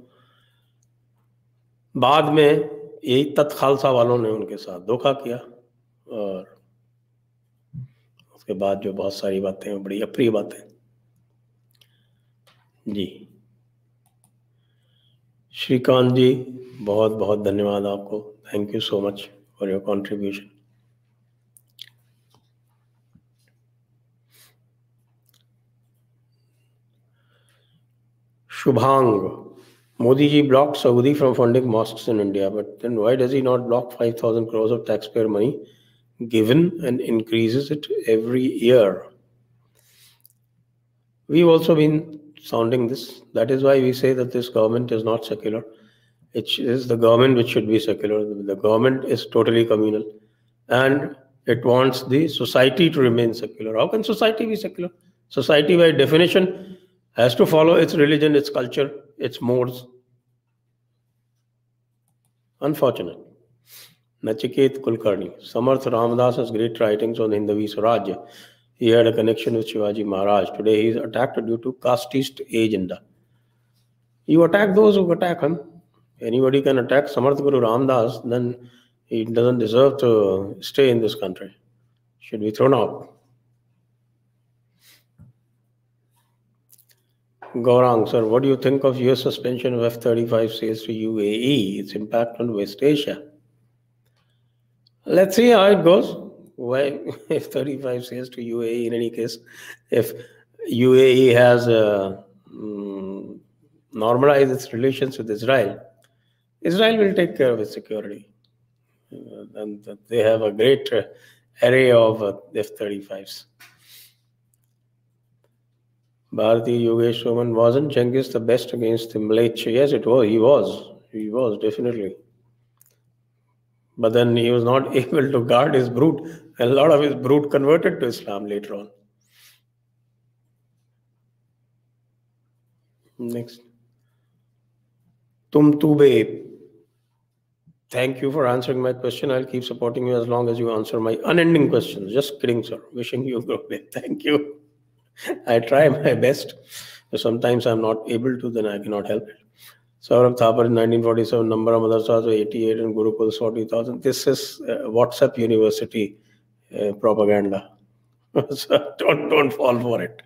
बाद में यही तत् खालसा वालों ने उनके साथ धोखा किया और उसके बाद जो बहुत सारी बातें, बड़ी अप्रिय बातें। जी श्रीकांत जी, बहुत बहुत धन्यवाद आपको। Thank you so much for your contribution. Shubhang, Modi ji blocked Saudi from funding mosques in India, but then why does he not block 5,000 crores of taxpayer money given and increases it every year? We've also been sounding this. That is why we say that this government is not secular. It is the government which should be secular. The government is totally communal and it wants the society to remain secular. How can society be secular? Society by definition has to follow its religion, its culture, its modes. Unfortunate. Nachiket Kulkarni. Samarth Ramdas has great writings on Hindavi Swaraj. He had a connection with Shivaji Maharaj. Today he is attacked due to casteist agenda. You attack those who attack him. Anybody can attack Samarth Guru Ramdas, then he doesn't deserve to stay in this country. Should be thrown out. Gaurang, sir, what do you think of US suspension of F-35 sales to UAE, its impact on West Asia? Let's see how it goes. Why F-35 says to UAE in any case, if UAE has normalized its relations with Israel, Israel will take care of its security. And they have a great array of F-35s. Bharati Yogesh Soman, wasn't Genghis the best against the Mlech? Yes, it was. He was definitely. But then he was not able to guard his brood. A lot of his brood converted to Islam later on. Next. Tumtube. Thank you for answering my question. I'll keep supporting you as long as you answer my unending questions. Just kidding, sir. Wishing you good. Thank you. I try my best. Sometimes I'm not able to, then I cannot help it. Saurabh Thapar in 1947, number of madrasas 88 and Gurukuls 40,000. This is WhatsApp University propaganda. So don't fall for it.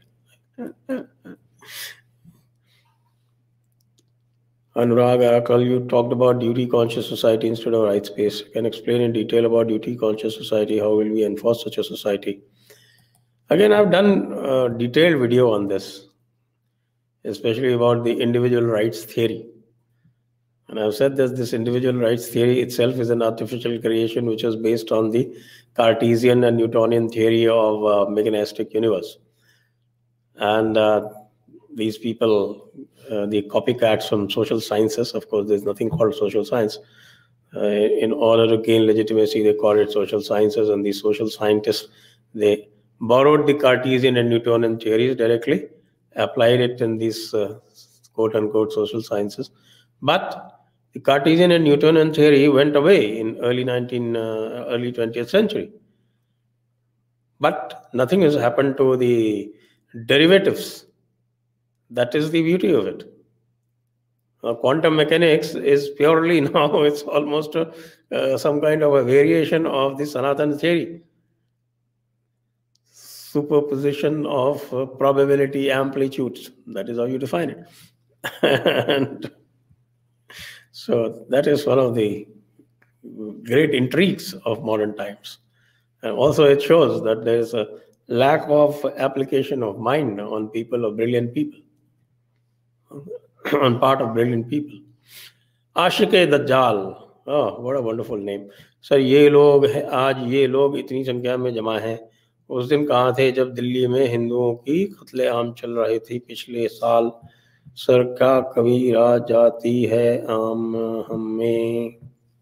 Anurag Arakal, you talked about duty-conscious society instead of rights-based. Can you explain in detail about duty-conscious society? How will we enforce such a society? Again, I've done a detailed video on this, especially about the individual rights theory. And I've said that this individual rights theory itself is an artificial creation which was based on the Cartesian and Newtonian theory of mechanistic universe. And these people, the copycats from social sciences, of course, there's nothing called social science. In order to gain legitimacy, they call it social sciences, and these social scientists, they borrowed the Cartesian and Newtonian theories directly, applied it in these quote-unquote social sciences. But the Cartesian and Newtonian theory went away in early 20th century. But nothing has happened to the derivatives. That is the beauty of it. Quantum mechanics is purely now, it's almost some kind of a variation of the Sanatana theory. Superposition of probability amplitudes. That is how you define it. And so that is one of the great intrigues of modern times. And also it shows that there is a lack of application of mind on people, of brilliant people, on part of brilliant people. Ashike Dajjal. Oh, what a wonderful name. Sir, ये लोग आज ये लोग इतनी संख्या में जमा हैं. उस दिन कहाँ थे जब दिल्ली में हिंदुओं की कत्लेआम चल रही थी पिछले साल. सर, क्या कभी रह जाती है आम हमें,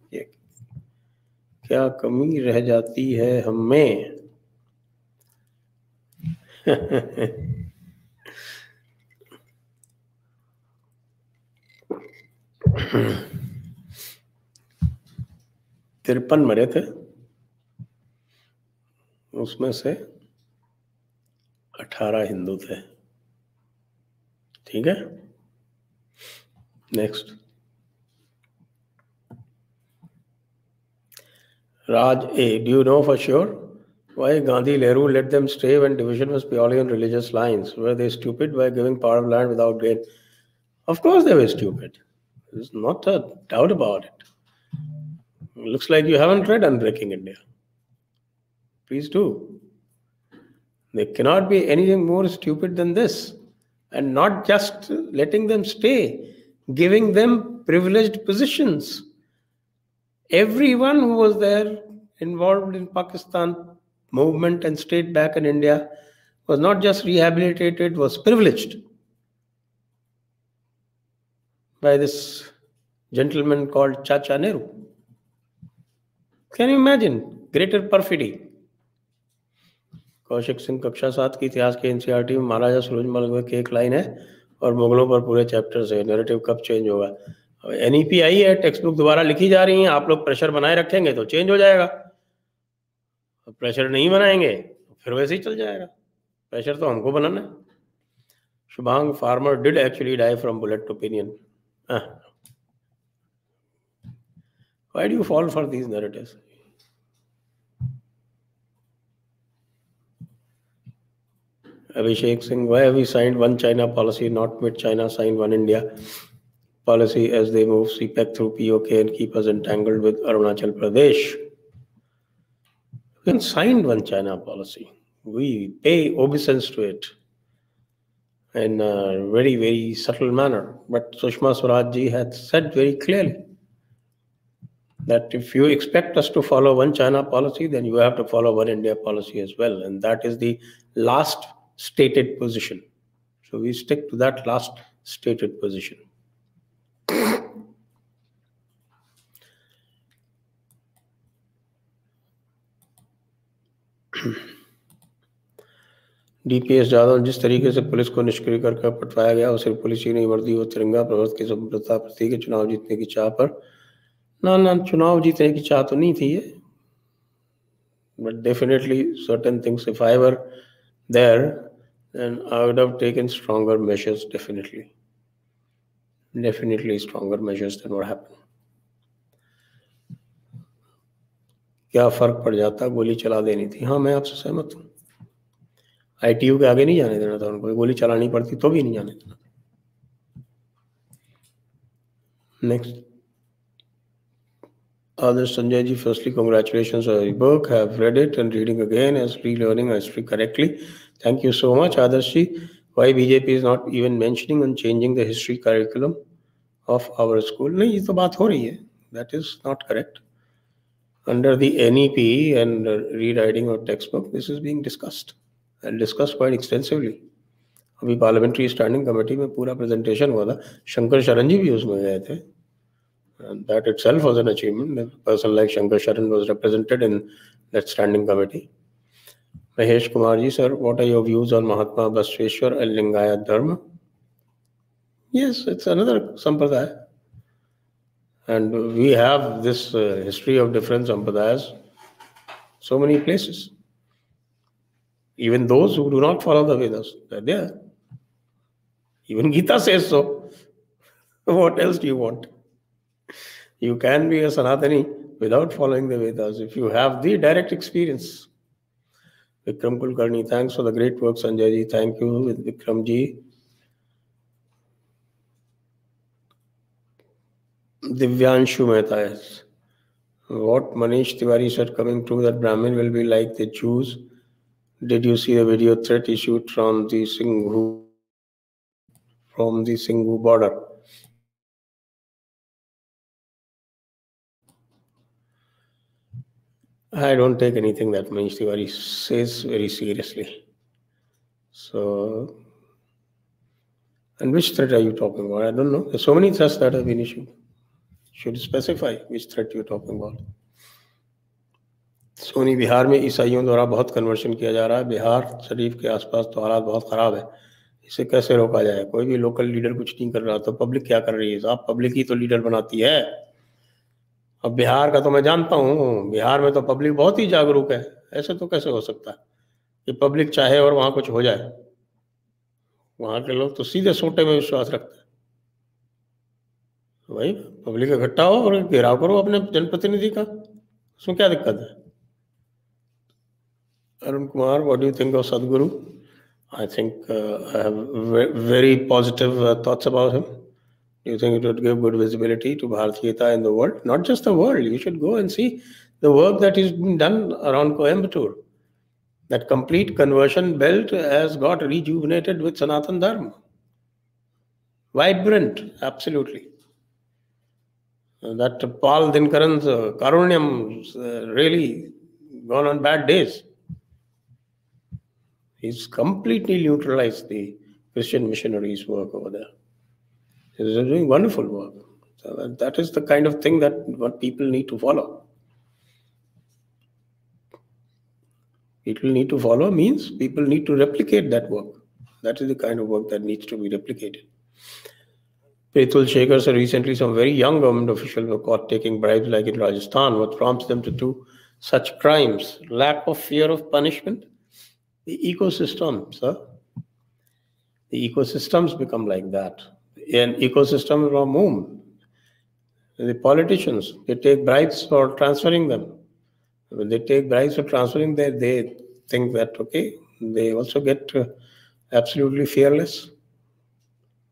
क्या कमी रह जाती है हमें? तिरपन मरे थे, उसमें से 18 हिंदू थे. ठीक है. Next. Raj A, do you know for sure why Gandhi Nehru let them stay when division was purely on religious lines? Were they stupid by giving part of land without gain? Of course they were stupid. There's not a doubt about it. It looks like you haven't read Unbreaking India. Please do. There cannot be anything more stupid than this. And not just letting them stay, giving them privileged positions. Everyone who was there involved in Pakistan movement and stayed back in India was not just rehabilitated, was privileged by this gentleman called Chacha Nehru. Can you imagine? Greater perfidy. Kaushik Singh कक्षा 7 की इतिहास के NCERT में महाराजा सूरजमल की एक line है और मुगलों पर पूरे चैप्टर है. नैरेटिव कब चेंज होगा? एनईपी आई है, टेक्स्ट बुक दोबारा लिखी जा रही है. आप लोग प्रेशर बनाए रखेंगे तो चेंज हो जाएगा, प्रेशर नहीं बनाएंगे तो फिर वैसे ही चल जाएगा. प्रेशर तो हमको बनाना है. Shubhang farmer did actually die from bullet opinion. Why do you fall for these narratives? Abhishek Singh, why have we signed one China policy, not with China signed one India policy as they move CPEC through POK and keep us entangled with Arunachal Pradesh? We haven't signed one China policy. We pay obeisance to it in a very, very subtle manner. But Sushma Swaraj ji had said very clearly that if you expect us to follow one China policy, then you have to follow one India policy as well. And that is the last stated position. So we stick to that last stated position. DPS Yadav जिस तरीके से police को निष्क्रिय करके पटवाया गया, वो सिर्फ police ही नहीं, वर्दी व तिरंगा प्रवर्त की संप्रदाय प्रतीक है। चुनाव जीतने की चाह पर ना चुनाव जीतने की चाह तो नहीं थी ये, but definitely certain things, if I were there, then I would have taken stronger measures, definitely stronger measures than what happened. क्या फर्क पड़ जाता, गोली चला देनी थी। हाँ, मैं आपसे सहमत हूँ। ITU के आगे नहीं जाने देना था उनको, गोली चलानी पड़ती तो भी नहीं जाने देना। Next, Adarsh Sanjay ji, firstly, congratulations on your book. I have read it and reading again as relearning history correctly. Thank you so much, Adarsh ji. Why BJP is not even mentioning and changing the history curriculum of our school? नहीं, ये तो बात हो रही है. That is not correct. Under the NEP and rewriting of textbook, this is being discussed and discussed quite extensively. अभी parliamentary standing committee में पूरा प्रेजेंटेशन हुआ था, शंकर शरण जी भी उसमें गए थे. And that itself was an achievement. A person like Shankar Sharan was represented in that standing committee. Mahesh Kumar ji, sir, what are your views on Mahatma Basveshwar and Lingayat Dharma? Yes, it's another sampradaya. And we have this history of different sampradayas so many places. Even those who do not follow the Vedas, they're there. Even Gita says so. What else do you want? You can be a Sanatani without following the Vedas if you have the direct experience. Vikram Kulkarni, thanks for the great work, Sanjay ji. Thank you, Vikram ji. Divyanshu Mehta, yes. What Manish Tiwari said coming true that Brahmin will be like the Jews. Did you see the video threat issued from the Singhu border? I don't take anything that Manish Tiwari says very seriously. So, and which threat are you talking about? I don't know. There's so many threats that have been issued. Should specify which threat you're talking about. Soni, Bihar में ईसाइयों द्वारा बहुत conversion किया जा रहा है। बिहार शरीफ के आसपास तो हालात बहुत खराब है, इसे कैसे रोका जाए? कोई भी लोकल लीडर कुछ नहीं कर रहा तो पब्लिक क्या कर रही है? साहब, पब्लिक ही तो लीडर बनाती है। अब बिहार का तो मैं जानता हूँ, बिहार में तो पब्लिक बहुत ही जागरूक है। ऐसे तो कैसे हो सकता है कि पब्लिक चाहे और वहाँ कुछ हो जाए? वहाँ के लोग तो सीधे सोटे में विश्वास रखते हैं। भाई, पब्लिक इकट्ठा हो और घेराव करो अपने जनप्रतिनिधि का, उसमें क्या दिक्कत है? Arun Kumar, what do you think of Sadhguru? I think I have very positive thoughts about him. Do you think it would give good visibility to Bharatiya in the world? Not just the world. You should go and see the work that is being done around Coimbatore. That complete conversion belt has got rejuvenated with Sanatan Dharma. Vibrant, absolutely. That Paul Dinkaran's Karunyam's really gone on bad days. He's completely neutralized the Christian missionaries' work over there. He's doing wonderful work. So that is the kind of thing that what people need to follow. People need to follow means people need to replicate that work. That is the kind of work that needs to be replicated. Pretul Shekhar said recently some very young government officials were caught taking bribes like in Rajasthan. What prompts them to do such crimes? Lack of fear of punishment? The ecosystem, sir. The ecosystems become like that. An ecosystem from whom? The politicians, they take bribes for transferring them. When they take bribes for transferring, they think that, okay, they also get absolutely fearless.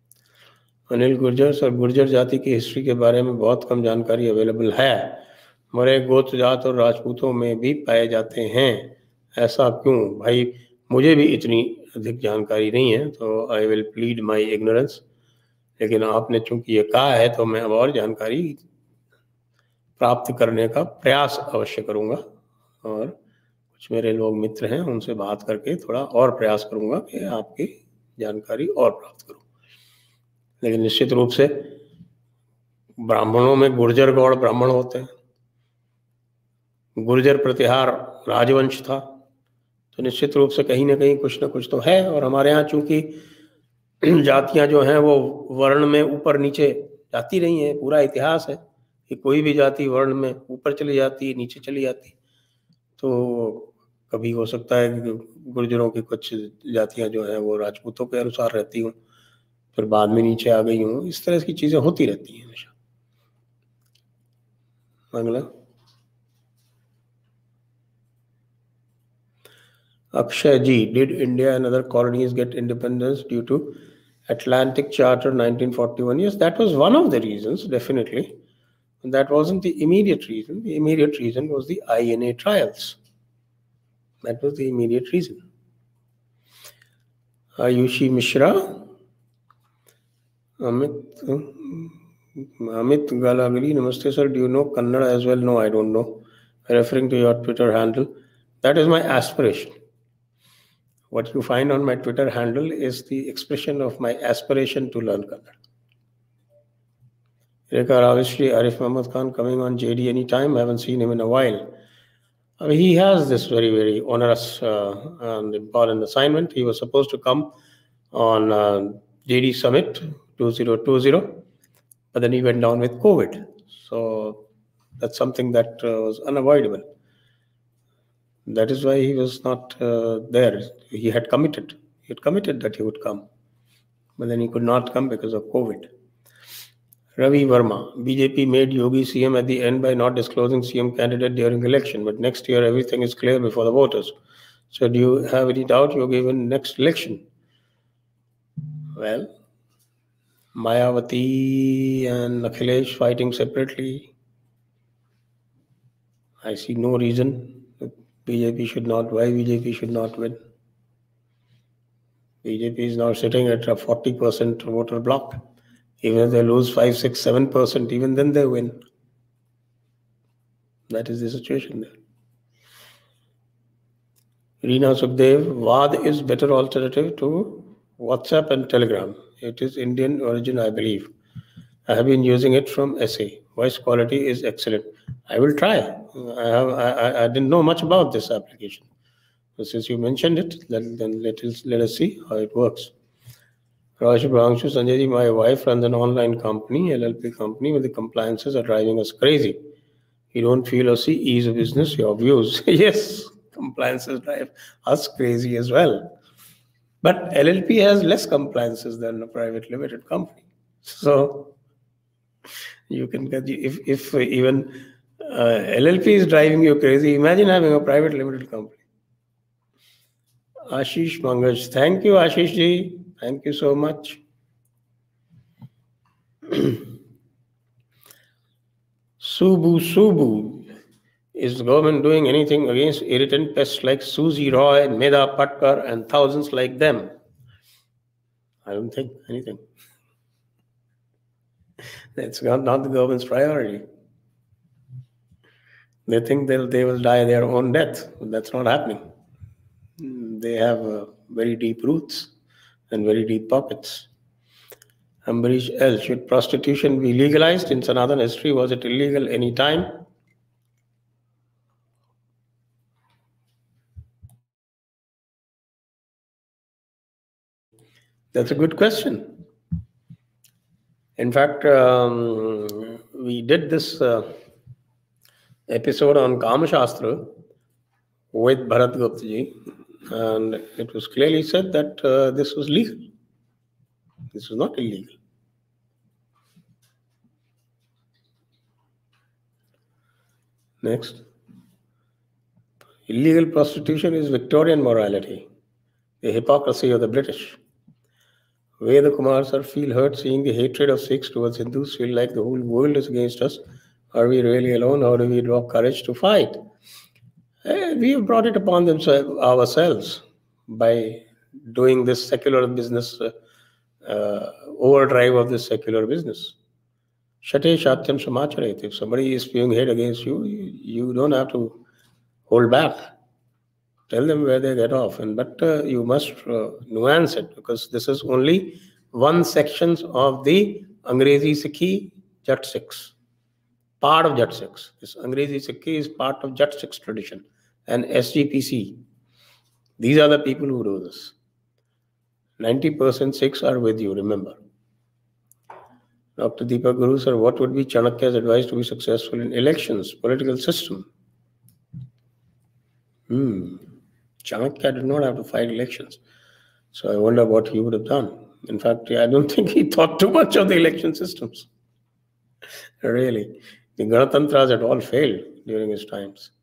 Anil Gurjar sir, Gurjar जाति की history के बारे में बहुत कम जानकारी available है, मरे गोत्र जात और राजपूतों में भी पाए जाते हैं, ऐसा क्यों? भाई मुझे भी इतनी अधिक जानकारी नहीं है, तो I will plead my ignorance, लेकिन आपने चूंकि ये कहा है तो मैं अब और जानकारी प्राप्त करने का प्रयास अवश्य करूंगा, और कुछ मेरे लोग मित्र हैं उनसे बात करके थोड़ा और प्रयास करूंगा कि आपकी जानकारी और प्राप्त करूं। लेकिन निश्चित रूप से ब्राह्मणों में गुर्जर गौड़ ब्राह्मण होते हैं, गुर्जर प्रतिहार राजवंश था, तो निश्चित रूप से कहीं ना कहीं कुछ ना कुछ तो है। और हमारे यहाँ चूंकि जातियां जो हैं वो वर्ण में ऊपर नीचे जाती रही हैं, पूरा इतिहास है कि कोई भी जाति वर्ण में ऊपर चली जाती है, नीचे चली जाती, तो कभी हो सकता है कि गुर्जरों की कुछ जातियां जो हैं वो राजपूतों के अनुसार रहती हूँ, फिर बाद में नीचे आ गई हूँ, इस तरह की चीजें होती रहती हैं हमेशा। अगला, Akshay ji, did India and other colonies get independence due to Atlantic Charter 1941? Yes, that was one of the reasons, definitely. That wasn't the immediate reason. The immediate reason was the INA trials. That was the immediate reason. Ayushi Mishra, Amit Galagari, Namaste sir, do you know Kannada as well? No, I don't know. Referring to your Twitter handle, that is my aspiration. What you find on my Twitter handle is the expression of my aspiration to learn Kannada. Rekha Ravishri, Arif Muhammad Khan coming on JD anytime. Haven't seen him in a while. He has this very, very onerous and important assignment. He was supposed to come on JD Summit 2020, but then he went down with COVID. So that's something that was unavoidable. That is why he was not there. He had committed. He had committed that he would come, but then he could not come because of COVID. Ravi Verma, BJP made Yogi CM at the end by not disclosing CM candidate during election, but next year everything is clear before the voters. So do you have any doubt you'll give in next election? Well, Mayawati and Akhilesh fighting separately. I see no reason BJP should not, why BJP should not win. BJP is now sitting at a 40% voter block. Even if they lose 5, 6, 7%, even then they win. That is the situation there. Reena Sukhdev, Vad is better alternative to WhatsApp and Telegram. It is Indian origin, I believe. I have been using it from SA. Voice quality is excellent. I will try. I didn't know much about this application. But since you mentioned it, then let us see how it works. Raj Brangshu, Sanjay ji, my wife runs an online company, LLP company, but the compliances are driving us crazy. You don't feel or see ease of business, your views. Yes, compliances drive us crazy as well. But LLP has less compliances than a private limited company. So you can get, if even LLP is driving you crazy, imagine having a private limited company. Ashish Mangash, thank you, Ashish ji. Thank you so much. Subu, is the government doing anything against irritant pests like Susie Roy, Meda Patkar, and thousands like them? I don't think anything. That's not the government's priority. They think they will die their own death. That's not happening. They have very deep roots and very deep pockets. Ambarish L. Should prostitution be legalized? In Sanatana history, was it illegal any time? That's a good question. In fact, we did this episode on Kama Shastra with Bharat Gupta ji, and it was clearly said that this was legal. This was not illegal. Next. Illegal prostitution is Victorian morality, the hypocrisy of the British. Veda Kumar sir, feel hurt seeing the hatred of Sikhs towards Hindus, feel like the whole world is against us Are we really alone? How do we draw courage to fight? We have brought it upon ourselves by doing this secular business, overdrive of this secular business. Shate Shatyam Samacharayate. If somebody is spewing hate against you, you don't have to hold back. Tell them where they get off. But you must nuance it, because this is only one section of the Angrezi Sikhi Jat Sikhs. Part of Jat Sikhs. This Angrezi Sikhi is part of Jat Sikhs tradition and SGPC. These are the people who do this. 90% Sikhs are with you, remember. Dr. Deepak Guru, sir, what would be Chanakya's advice to be successful in elections, political system? Chanakya did not have to fight elections. So I wonder what he would have done. In fact, I don't think he thought too much of the election systems. Really. The Ganatantras had all failed during his times.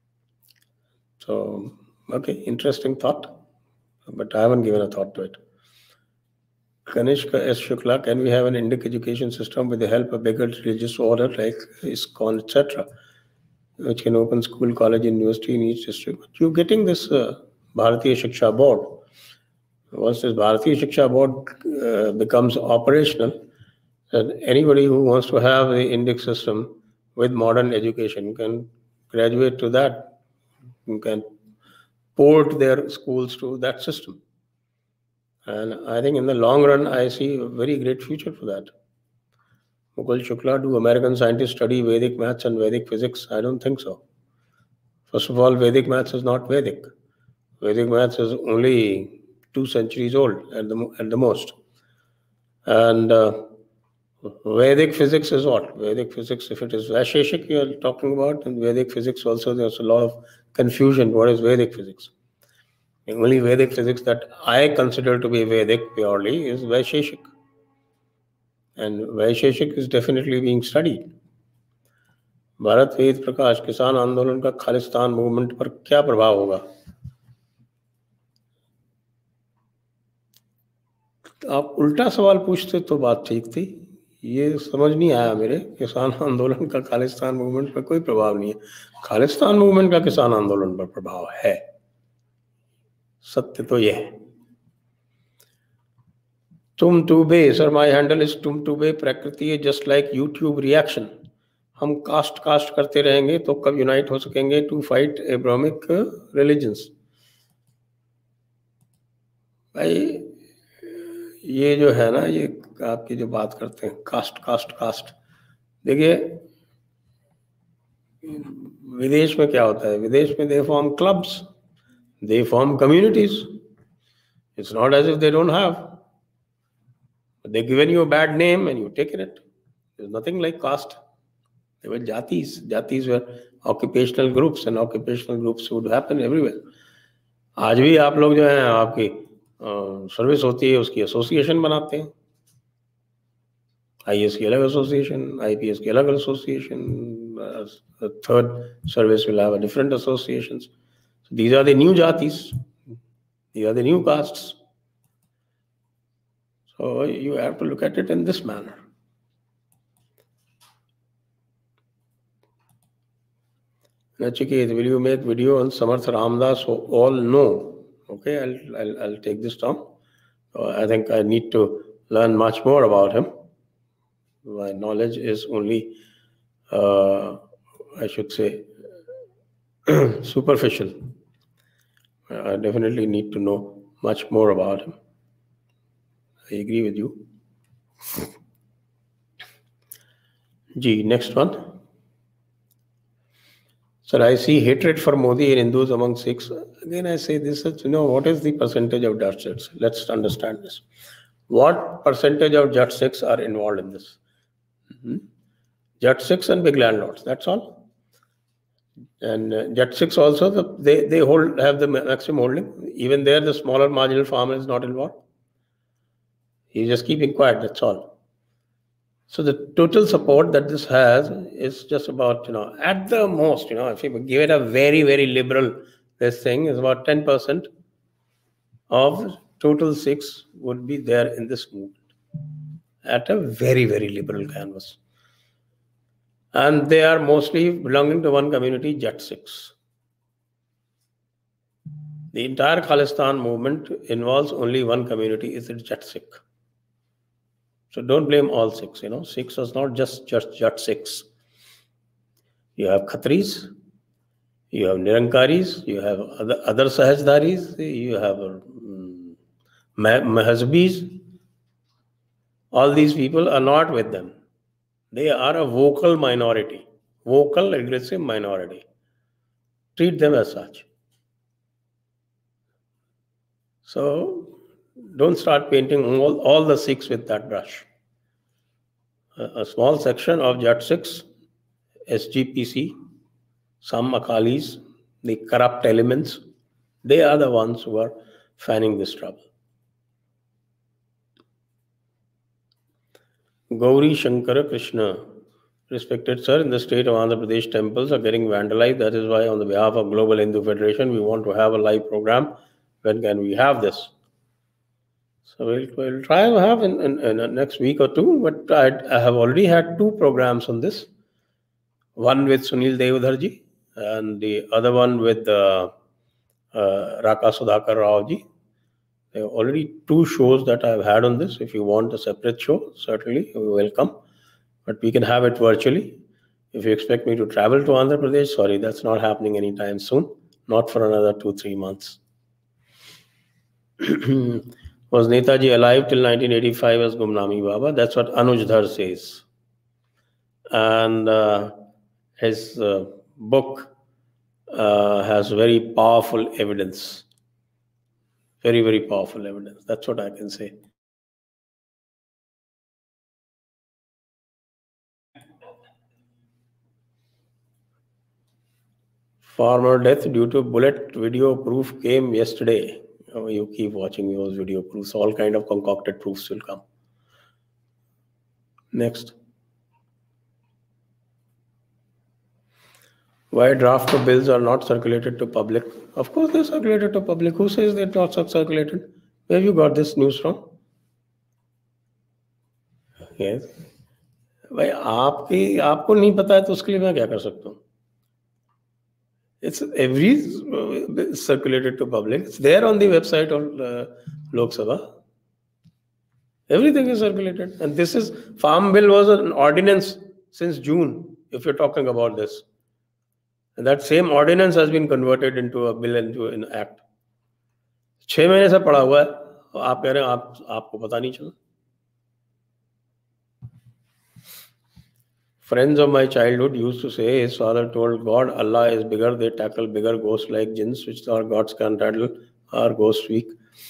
So, okay, interesting thought. But I haven't given a thought to it. Kanishka S. Shukla, can we have an Indic education system with the help of bigger religious order like ISKCON, etc., which can open school, college, university in each district? But you're getting this Bharatiya Shiksha Board. Once this Bharatiya Shiksha Board becomes operational, then anybody who wants to have the Indic system with modern education can graduate to that. You can port their schools to that system. And I think in the long run, I see a very great future for that. Mukul Shukla, do American scientists study Vedic maths and Vedic physics? I don't think so. First of all, Vedic maths is not Vedic. Vedic maths is only 2 centuries old at the most. And Vedic physics is what? Vedic physics, if it is Vaisheshik you are talking about, and Vedic physics also, there's a lot of confusion. What is Vedic physics? The only Vedic physics that I consider to be Vedic purely is Vaisheshik. And Vaisheshik is definitely being studied. Bharat Ved Prakash, किसान आंदोलन का Khalistan movement पर क्या प्रभाव होगा? आप उल्टा सवाल पूछते तो बात ठीक थी. ये समझ नहीं आया मेरे. किसान आंदोलन का खालिस्तान मूवमेंट पर कोई प्रभाव नहीं है. खालिस्तान मूवमेंट का किसान आंदोलन पर प्रभाव है. सत्य तो यह है. तुम टूबे, सर माय हैंडल इज तुम टूबे. प्रकृति है जस्ट लाइक यूट्यूब रिएक्शन. हम कास्ट करते रहेंगे तो कब यूनाइट हो सकेंगे टू फाइट एब्राहमिक रिलीजन्स? भाई ये जो है ना, ये आपकी जो बात करते हैं कास्ट, देखिए विदेश में क्या होता है? विदेश में they form clubs, they form communities. It's not as if they don't have. They've given you a bad name and you've taken it. There's nothing like caste. They were jatis. Jatis were occupational groups, and occupational groups would happen everywhere. आज भी आप लोग जो हैं, आपकी service होती है, उसकी एसोसिएशन बनाते हैं. IAS की अलग एसोसिएशन, IPS की अलग association, third service will have a different associations. So these are the new jatis. These are the new castes. So you have to look at it in this manner. Nachiket, will you make video on Samarth Ramdas so all know? Okay, I'll take this down. I think I need to learn much more about him. My knowledge is only, I should say, superficial. I definitely need to know much more about him. I agree with you. G, next one. Sir, I see hatred for Modi in Hindus among Sikhs. Again, I say this is, what is the percentage of Jat Sikhs? Let's understand this. What percentage of Jat Sikhs are involved in this? Jat Sikhs and big landlords, that's all. And Jat Sikhs also, they have the maximum holding. Even there, the smaller marginal farmer is not involved. He's just keeping quiet, that's all. So the total support that this has is just about, at the most, if you give it a very, very liberal, this thing is about 10% of total Sikhs would be there in this movement. At a very, very liberal canvas. And they are mostly belonging to one community, Jat Sikhs. The entire Khalistan movement involves only one community, is it Jat Sikh. So don't blame all Sikhs. Sikhs is not just Jat Sikhs. You have Khatris, you have Nirankaris, you have other Sahajdaris, you have Mahazbis. All these people are not with them. They are a vocal minority, vocal aggressive minority. Treat them as such. So don't start painting all the Sikhs with that brush. A small section of Jat Sikhs, SGPC, some Akalis, the corrupt elements, they are the ones who are fanning this trouble. Gauri Shankara Krishna. Respected sir, in the state of Andhra Pradesh, temples are getting vandalized. That is why on the behalf of Global Hindu Federation, we want to have a live program. When can we have this? So we'll try to have in the next week or two, but I have already had 2 programs on this. One with Sunil Devdharji and the other one with Raka Sudhakar Rao ji. There are already 2 shows that I've had on this. If you want a separate show, certainly you're welcome. But we can have it virtually. If you expect me to travel to Andhra Pradesh, sorry, that's not happening anytime soon. Not for another 2-3 months. Was Netaji alive till 1985 as Gumnami Baba? That's what Anuj Dhar says. And his book has very powerful evidence. Very, very powerful evidence. That's what I can say. Farmer death due to bullet video proof came yesterday. Oh, you keep watching those video proofs. All kind of concocted proofs will come. Next. Why draft of bills are not circulated to public? Of course they're circulated to public. Who says they're not circulated? Where have you got this news from? Yes. भाई आपको नहीं पता है तो उसके लिए मैं क्या कर सकता हूँ? It's every circulated to public. It's there on the website of Lok Sabha. Everything is circulated. And this is, Farm Bill was an ordinance since June, if you're talking about this. And that same ordinance has been converted into a bill, into an act. 6 महीने से पड़ा हुआ है, आप कह रहे हैं आपको पता नहीं चला. Friends of my childhood used to say his father told God, Allah is bigger, they tackle bigger ghosts like jinns, which our gods can't handle, our ghosts weak.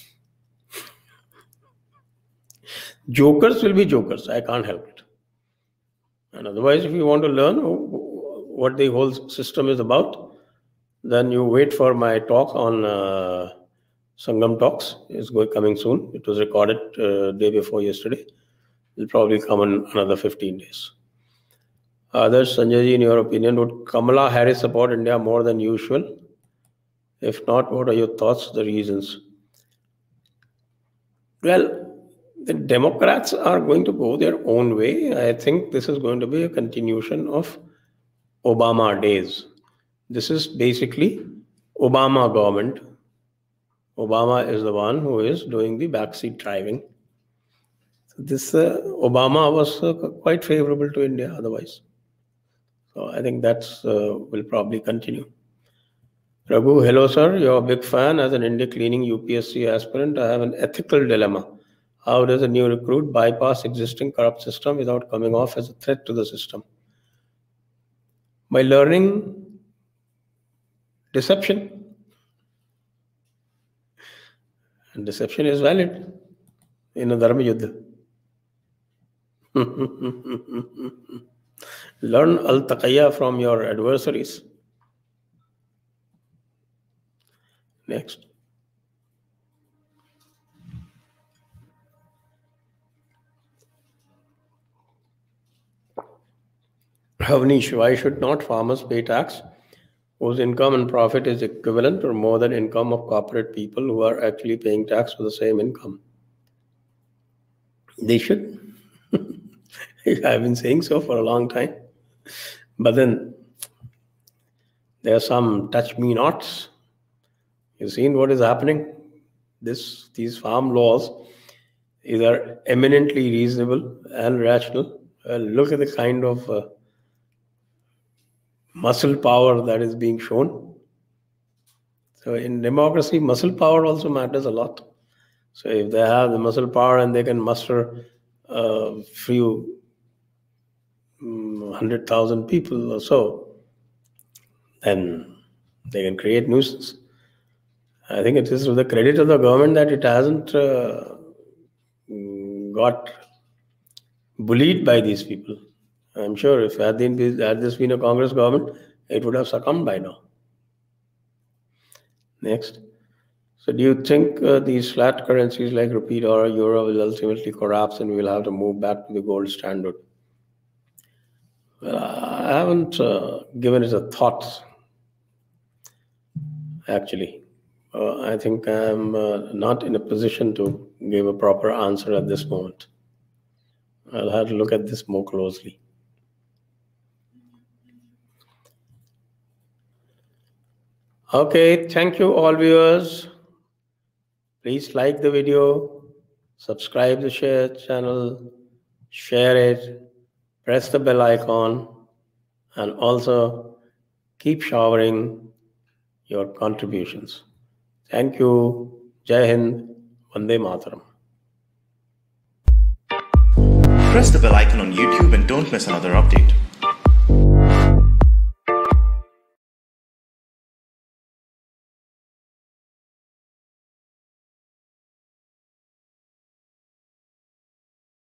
Jokers will be jokers, I can't help it. And otherwise, if you want to learn what the whole system is about, then you wait for my talk on Sangam Talks. It's coming soon. It was recorded day before yesterday. It will probably come in another 15 days. Others, Sanjay ji, in your opinion, would Kamala Harris support India more than usual? If not, what are your thoughts, the reasons? Well, the Democrats are going to go their own way. I think this is going to be a continuation of Obama days. This is basically Obama government. Obama is the one who is doing the backseat driving. So this Obama was quite favorable to India otherwise. So I think that's will probably continue. Raghu, hello sir, you're a big fan. As an India cleaning UPSC aspirant, I have an ethical dilemma. How does a new recruit bypass existing corrupt system without coming off as a threat to the system? By learning deception. And deception is valid in a Dharma Yuddha. Learn al-taqiyya from your adversaries. Next. Havnish, why should not farmers pay tax whose income and profit is equivalent or more than income of corporate people who are actually paying tax for the same income? They should. I've been saying so for a long time. But then there are some touch-me-nots. You've seen what is happening? These farm laws are eminently reasonable and rational. Look at the kind of muscle power that is being shown. So in democracy, muscle power also matters a lot. So if they have the muscle power and they can muster a few 100,000 people or so, then they can create nuisance. I think it is to the credit of the government that it hasn't got bullied by these people. I'm sure if had this been a Congress government, it would have succumbed by now. Next. So do you think these flat currencies like rupee or euro will ultimately collapse and we'll have to move back to the gold standard? Well, I haven't given it a thought, actually. I think I'm not in a position to give a proper answer at this moment. I'll have to look at this more closely. Okay, thank you all viewers. Please like the video, subscribe the channel, share it, press the bell icon, and also keep showering your contributions. Thank you. Jai Hind. Vande Mataram. Press the bell icon on YouTube and don't miss another update.